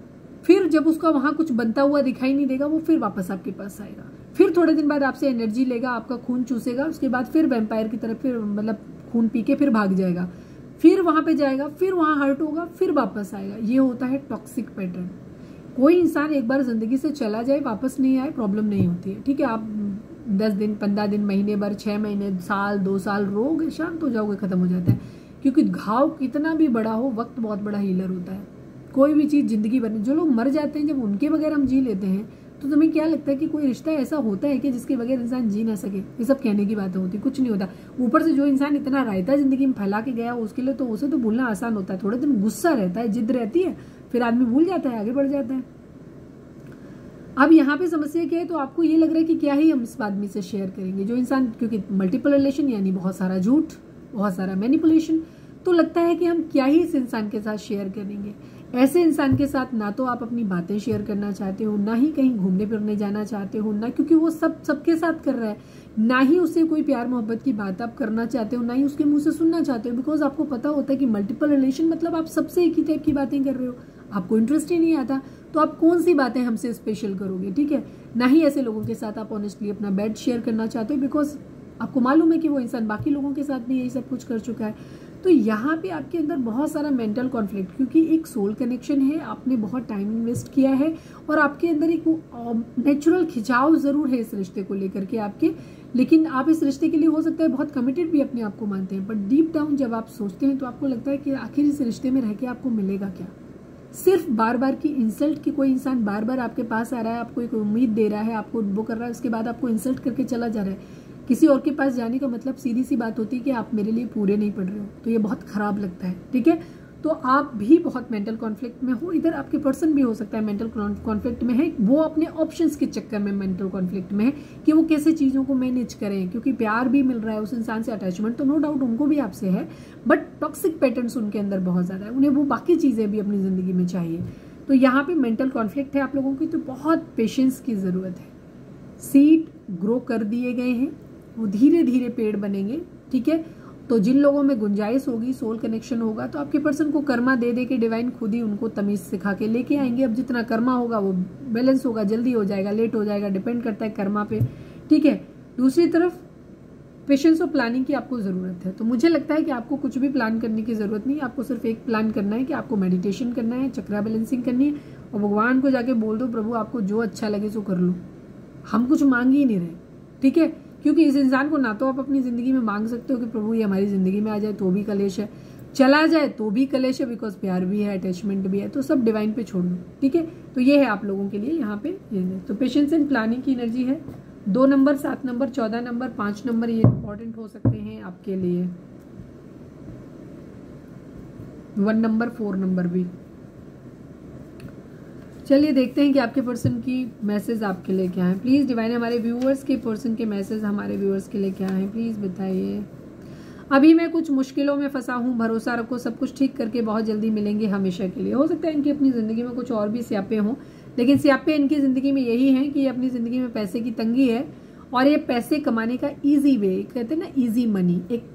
फिर जब उसका वहां कुछ बनता हुआ दिखाई नहीं देगा, वो फिर वापस आपके पास आएगा, फिर थोड़े दिन बाद आपसे एनर्जी लेगा, आपका खून चूसेगा, उसके बाद फिर वैम्पायर की तरफ फिर मतलब खून पी के फिर भाग जाएगा, फिर वहां पे जाएगा, फिर वहां हर्ट होगा, फिर वापस आएगा। ये होता है टॉक्सिक पैटर्न। कोई इंसान एक बार जिंदगी से चला जाए, वापस नहीं आए, प्रॉब्लम नहीं होती है, ठीक है। आप दस दिन, पंद्रह दिन, महीने भर, छह महीने, साल, दो साल रोगे, शांत हो जाओगे, खत्म हो जाता है। क्योंकि घाव कितना भी बड़ा हो, वक्त बहुत बड़ा हीलर होता है। कोई भी चीज जिंदगी भर, जो लोग मर जाते हैं जब उनके बगैर हम जी लेते हैं, तो तुम्हें क्या लगता है कि कोई रिश्ता ऐसा होता है कि जिसके बगैर इंसान जी ना सके? ये सब कहने की बातें होती, कुछ नहीं होता। ऊपर से जो इंसान इतना रायता जिंदगी में फैला के गया, उसके लिए तो उसे तो भूलना आसान होता है। थोड़े दिन गुस्सा रहता है, जिद रहती है, फिर आदमी भूल जाता है, आगे बढ़ जाता है। अब यहाँ पे समस्या क्या है, तो आपको ये लग रहा है कि क्या ही हम इस आदमी से शेयर करेंगे, जो इंसान, क्योंकि मल्टीपल रिलेशन यानी बहुत सारा झूठ, बहुत सारा मैनिपुलेशन, तो लगता है कि हम क्या ही इस इंसान के साथ शेयर करेंगे। ऐसे इंसान के साथ ना तो आप अपनी बातें शेयर करना चाहते हो, ना ही कहीं घूमने फिरने जाना चाहते हो, ना क्योंकि वो सब सबके साथ कर रहा है, ना ही उससे कोई प्यार मोहब्बत की बात आप करना चाहते हो, ना ही उसके मुंह से सुनना चाहते हो। बिकॉज आपको पता होता है कि मल्टीपल रिलेशन मतलब आप सबसे एक ही टाइप की बातें कर रहे हो, आपको इंटरेस्ट ही नहीं आता, तो आप कौन सी बातें हमसे स्पेशल करोगे, ठीक है। ना ही ऐसे लोगों के साथ आप ऑनेस्टली अपना बेड शेयर करना चाहते हो, बिकॉज आपको मालूम है कि वो इंसान बाकी लोगों के साथ भी यही सब कुछ कर चुका है। तो यहाँ पे आपके अंदर बहुत सारा मेंटल कॉन्फ्लिक्ट, क्योंकि एक सोल कनेक्शन है, आपने बहुत टाइम इन्वेस्ट किया है और आपके अंदर एक नेचुरल खिंचाव जरूर है इस रिश्ते को लेकर के आपके, लेकिन आप इस रिश्ते के लिए हो सकता है बहुत कमिटेड भी अपने आप को मानते हैं, बट डीप डाउन जब आप सोचते हैं तो आपको लगता है कि आखिर इस रिश्ते में रह के आपको मिलेगा क्या। सिर्फ बार बार की इंसल्ट की, कोई इंसान बार बार आपके पास आ रहा है, आपको एक उम्मीद दे रहा है, आपको वो कर रहा है, उसके बाद आपको इंसल्ट करके चला जा रहा है। किसी और के पास जाने का मतलब सीधी सी बात होती है कि आप मेरे लिए पूरे नहीं पड़ रहे हो, तो ये बहुत खराब लगता है, ठीक है। तो आप भी बहुत मेंटल कॉन्फ्लिक्ट में हो, इधर आपके पर्सन भी हो सकता है मेंटल कॉन्फ्लिक्ट में है, वो अपने ऑप्शंस के चक्कर में मेंटल कॉन्फ्लिक्ट में है कि वो कैसे चीज़ों को मैनेज करें, क्योंकि प्यार भी मिल रहा है उस इंसान से, अटैचमेंट तो नो डाउट उनको भी आपसे है, बट टॉक्सिक पैटर्न्स उनके अंदर बहुत ज़्यादा है, उन्हें वो बाकी चीज़ें भी अपनी ज़िंदगी में चाहिए। तो यहाँ पे मेंटल कॉन्फ्लिक्ट है आप लोगों की, तो बहुत पेशेंस की ज़रूरत है। सीड ग्रो कर दिए गए हैं, वो धीरे धीरे पेड़ बनेंगे, ठीक है। तो जिन लोगों में गुंजाइश होगी, सोल कनेक्शन होगा, तो आपके पर्सन को कर्मा दे दे के डिवाइन खुद ही उनको तमीज सिखा के लेके आएंगे। अब जितना कर्मा होगा वो बैलेंस होगा, जल्दी हो जाएगा, लेट हो जाएगा, डिपेंड करता है कर्मा पे, ठीक है। दूसरी तरफ पेशेंस और प्लानिंग की आपको ज़रूरत है। तो मुझे लगता है कि आपको कुछ भी प्लान करने की ज़रूरत नहीं है, आपको सिर्फ एक प्लान करना है कि आपको मेडिटेशन करना है, चक्रा बैलेंसिंग करनी है और भगवान को जाके बोल दो प्रभु आपको जो अच्छा लगे सो कर लो, हम कुछ मांग ही नहीं रहे, ठीक है। क्योंकि इस इंसान को ना तो आप अपनी ज़िंदगी में मांग सकते हो कि प्रभु ये हमारी ज़िंदगी में आ जाए तो भी कलेश है, चला जाए तो भी कलेश है, बिकॉज प्यार भी है, अटैचमेंट भी है, तो सब डिवाइन पे छोड़ दो, ठीक है। तो ये है आप लोगों के लिए यहाँ पे ये। तो पेशेंस एंड प्लानिंग की एनर्जी है। दो नंबर, सात नंबर, चौदह नंबर, पाँच नंबर ये इंपॉर्टेंट हो सकते हैं आपके लिए। वन नंबर, फोर नंबर भी। चलिए देखते हैं कि आपके पर्सन की मैसेज आपके लिए क्या है। प्लीज़ डिवाइन हमारे व्यूअर्स के पर्सन के मैसेज हमारे व्यूअर्स के लिए क्या है, प्लीज़ बताइए। अभी मैं कुछ मुश्किलों में फंसा हूँ, भरोसा रखो सब कुछ ठीक करके बहुत जल्दी मिलेंगे हमेशा के लिए। हो सकता है इनकी अपनी ज़िंदगी में कुछ और भी स्यापे हों, लेकिन स्यापे इनकी ज़िंदगी में यही हैं कि ये अपनी ज़िंदगी में पैसे की तंगी है और ये पैसे कमाने का ईजी वे, कहते हैं ना ईजी मनी, एक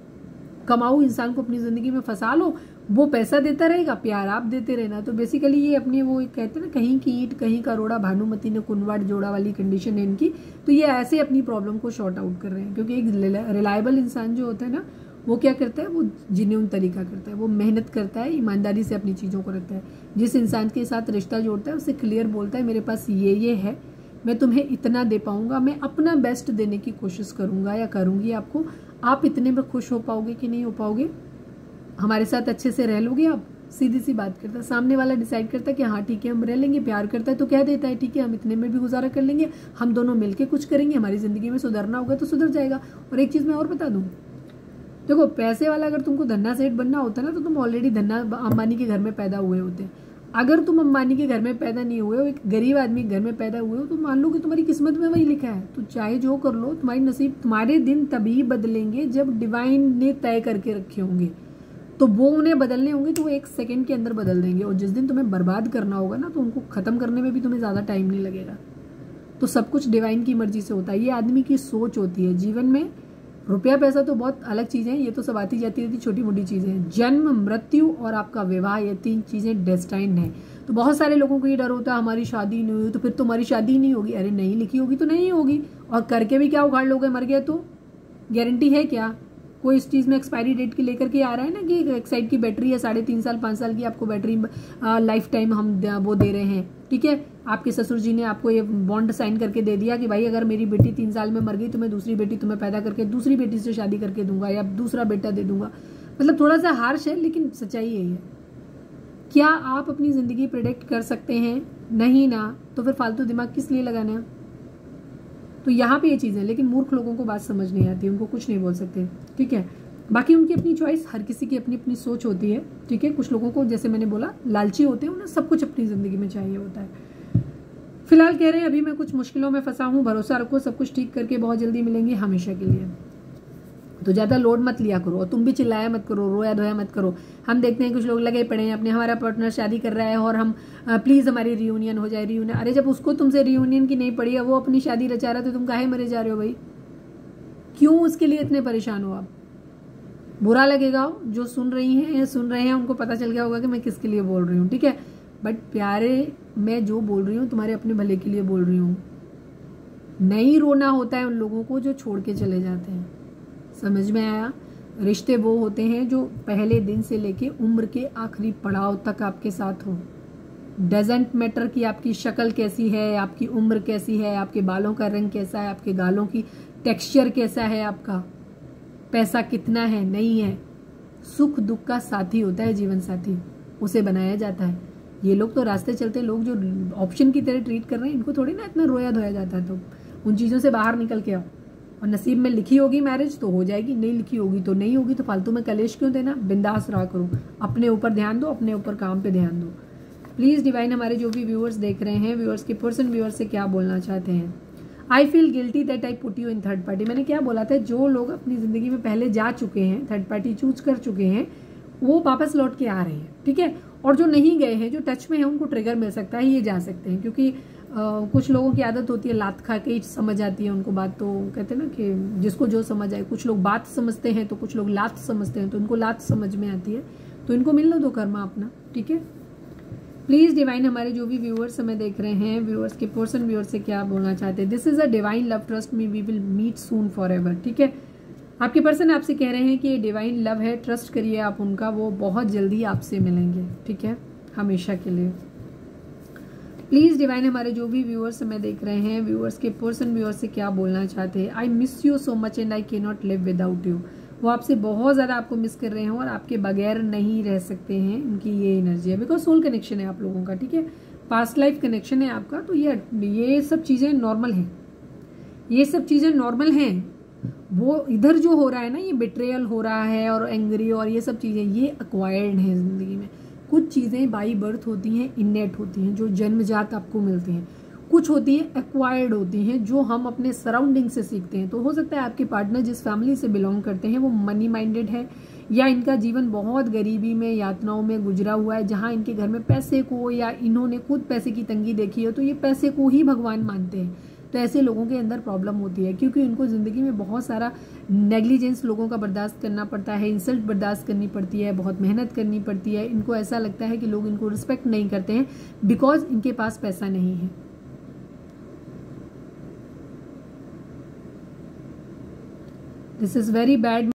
कमाऊ इंसान को अपनी ज़िंदगी में फंसा लो, वो पैसा देता रहेगा, प्यार आप देते रहना। तो बेसिकली ये अपनी वो कहते हैं ना कहीं की ईंट कहीं का रोड़ा, भानुमति ने कुनवाड़ जोड़ा वाली कंडीशन है इनकी। तो ये ऐसे अपनी प्रॉब्लम को शॉर्ट आउट कर रहे हैं, क्योंकि एक रिलायबल इंसान जो होता है ना वो क्या करता है, वो जेन्युइन तरीका करता है, वो मेहनत करता है, ईमानदारी से अपनी चीज़ों को रखता है। जिस इंसान के साथ रिश्ता जोड़ता है उससे क्लियर बोलता है मेरे पास ये ये है, मैं तुम्हें इतना दे पाऊंगा, मैं अपना बेस्ट देने की कोशिश करूंगा या करूंगी आपको, आप इतने में खुश हो पाओगे कि नहीं हो पाओगे, हमारे साथ अच्छे से रह लोगे आप, सीधी सी बात करता है। सामने वाला डिसाइड करता है कि हाँ ठीक है हम रह लेंगे, प्यार करता है तो कह देता है ठीक है हम इतने में भी गुजारा कर लेंगे, हम दोनों मिलके कुछ करेंगे, हमारी ज़िंदगी में सुधरना होगा तो सुधर जाएगा। और एक चीज़ मैं और बता दूँ, देखो पैसे वाला अगर तुमको धन्ना सेठ बनना होता है ना तो तुम ऑलरेडी धन्ना अंबानी के घर में पैदा हुए होते हैं। अगर तुम अंबानी के घर में पैदा नहीं हुए हो, एक गरीब आदमी के घर में पैदा हुए हो, तो मान लो कि तुम्हारी किस्मत में वही लिखा है, तो चाहे जो कर लो तुम्हारी नसीब, तुम्हारे दिन तभी बदलेंगे जब डिवाइन ने तय करके रखे होंगे, तो वो उन्हें बदलने होंगे तो वो एक सेकंड के अंदर बदल देंगे। और जिस दिन तुम्हें बर्बाद करना होगा ना तो उनको खत्म करने में भी तुम्हें ज़्यादा टाइम नहीं लगेगा। तो सब कुछ डिवाइन की मर्जी से होता है, ये आदमी की सोच होती है। जीवन में रुपया पैसा तो बहुत अलग चीज़ें हैं, ये तो सब आती जाती रहती छोटी मोटी चीज़ें हैं। जन्म, मृत्यु और आपका विवाह, ये तीन चीज़ें डेस्टाइन्ड हैं। तो बहुत सारे लोगों को ये डर होता है हमारी शादी नहीं हुई तो फिर तुम्हारी शादी नहीं होगी। अरे नहीं लिखी होगी तो नहीं होगी, और करके भी क्या उखाड़ लोगे, मर गए तो गारंटी है क्या? कोई इस चीज़ में एक्सपायरी डेट की लेकर के आ रहा है ना कि एक साइड की बैटरी है साढ़े तीन साल पाँच साल की, आपको बैटरी लाइफ टाइम हम वो दे रहे हैं, ठीक है। आपके ससुर जी ने आपको ये बॉन्ड साइन करके दे दिया कि भाई अगर मेरी बेटी तीन साल में मर गई तो मैं दूसरी बेटी तुम्हें पैदा करके दूसरी बेटी से शादी करके दूंगा या दूसरा बेटा दे दूंगा। मतलब थोड़ा सा हार्श है लेकिन सच्चाई यही है। क्या आप अपनी ज़िंदगी प्रेडिक्ट कर सकते हैं? नहीं ना, तो फिर फालतू दिमाग किस लिए लगाना है? तो यहाँ पे ये चीज़ है, लेकिन मूर्ख लोगों को बात समझ नहीं आती, उनको कुछ नहीं बोल सकते, ठीक है। बाकी उनकी अपनी चॉइस, हर किसी की अपनी अपनी सोच होती है, ठीक है। कुछ लोगों को जैसे मैंने बोला लालची होते हैं, उन्हें सब कुछ अपनी ज़िंदगी में चाहिए होता है। फिलहाल कह रहे हैं अभी मैं कुछ मुश्किलों में फंसा हूँ, भरोसा रखो सब कुछ ठीक करके बहुत जल्दी मिलेंगे हमेशा के लिए। तो ज्यादा लोड मत लिया करो, और तुम भी चिल्लाया मत करो, रोया धोया मत करो। हम देखते हैं कुछ लोग लगे पड़े हैं अपने, हमारा पार्टनर शादी कर रहा है और हम प्लीज हमारी रियूनियन हो जाए, रियूनियन। अरे जब उसको तुमसे रियूनियन की नहीं पड़ी है, वो अपनी शादी रचा रहा, तो तुम काहे मरे जा रहे हो भाई? क्यों उसके लिए इतने परेशान हो आप? बुरा लगेगा, जो सुन रही हैं या सुन रहे हैं उनको पता चल गया होगा कि मैं किसके लिए बोल रही हूँ, ठीक है। बट प्यारे, मैं जो बोल रही हूँ तुम्हारे अपने भले के लिए बोल रही हूँ। नहीं रोना होता है उन लोगों को जो छोड़ के चले जाते हैं, समझ में आया? रिश्ते वो होते हैं जो पहले दिन से लेके उम्र के आखिरी पड़ाव तक आपके साथ हो। डजेंट मैटर कि आपकी शक्ल कैसी है, आपकी उम्र कैसी है, आपके बालों का रंग कैसा है, आपके गालों की टेक्सचर कैसा है, आपका पैसा कितना है, नहीं है। सुख दुख का साथी होता है जीवन साथी, उसे बनाया जाता है। ये लोग तो रास्ते चलते लोग जो ऑप्शन की तरह ट्रीट कर रहे हैं, इनको थोड़ी ना इतना रोया धोया जाता है। तो उन चीज़ों से बाहर निकल के आओ। और नसीब में लिखी होगी मैरिज तो हो जाएगी, नहीं लिखी होगी तो नहीं होगी। तो फालतू में कलेश क्यों देना, बिंदास रहा करो, अपने ऊपर ध्यान दो, अपने ऊपर काम पे ध्यान दो। प्लीज डिवाइन हमारे जो भी व्यूअर्स देख रहे हैं, व्यूअर्स के पर्सन व्यूअर्स से क्या बोलना चाहते हैं? I feel guilty that I put you in third party. मैंने क्या बोला था, जो लोग अपनी जिंदगी में पहले जा चुके हैं, थर्ड पार्टी चूज कर चुके हैं, वो वापस लौट के आ रहे हैं, ठीक है। और जो नहीं गए हैं, जो टच में है, उनको ट्रिगर मिल सकता है, ये जा सकते हैं। क्योंकि आ, कुछ लोगों की आदत होती है लात खा के ही समझ आती है उनको बात। तो कहते हैं ना कि जिसको जो समझ आए, कुछ लोग बात समझते हैं तो कुछ लोग लात समझते हैं, तो उनको लात समझ में आती है, तो इनको मिलना दो कर्मा अपना, ठीक है। प्लीज डिवाइन हमारे जो भी व्यूअर्स हमें देख रहे हैं, व्यूअर्स के पर्सन व्यूअर्स से क्या बोलना चाहते हैं? This is a divine love, trust me, we will meet soon forever, ठीक है। आपके पर्सन आपसे कह रहे हैं कि ये डिवाइन लव है, ट्रस्ट करिए आप उनका, वो बहुत जल्दी आपसे मिलेंगे, ठीक है, हमेशा के लिए। प्लीज डिवाइन हमारे जो भी व्यूअर्स हमें देख रहे हैं, व्यूअर्स के पर्सन व्यूअर्स से क्या बोलना चाहते हैं? I miss you so much and I can not live without you. वो आपसे बहुत ज़्यादा आपको मिस कर रहे हैं और आपके बगैर नहीं रह सकते हैं, उनकी ये एनर्जी है। बिकॉज सोल कनेक्शन है आप लोगों का, ठीक है, पास्ट लाइफ कनेक्शन है आपका। तो ये ये सब चीज़ें नॉर्मल हैं, ये सब चीज़ें नॉर्मल हैं। वो इधर जो हो रहा है ना, ये बिट्रेयल हो रहा है और एंग्री और ये सब चीज़ें, ये अक्वायर्ड हैं ज़िंदगी में। कुछ चीज़ें बाई बर्थ होती हैं, इनेट होती हैं, जो जन्मजात आपको मिलती हैं। कुछ होती हैं एक्वायर्ड होती हैं, जो हम अपने सराउंडिंग से सीखते हैं। तो हो सकता है आपके पार्टनर जिस फैमिली से बिलोंग करते हैं वो मनी माइंडेड है, या इनका जीवन बहुत गरीबी में, यातनाओं में गुजरा हुआ है, जहाँ इनके घर में पैसे को, या इन्होंने खुद पैसे की तंगी देखी है, तो ये पैसे को ही भगवान मानते हैं। तो ऐसे लोगों के अंदर प्रॉब्लम होती है, क्योंकि उनको ज़िंदगी में बहुत सारा नेग्लिजेंस लोगों का बर्दाश्त करना पड़ता है, इंसल्ट बर्दाश्त करनी पड़ती है, बहुत मेहनत करनी पड़ती है। इनको ऐसा लगता है कि लोग इनको रिस्पेक्ट नहीं करते हैं बिकॉज इनके पास पैसा नहीं है। This is very bad.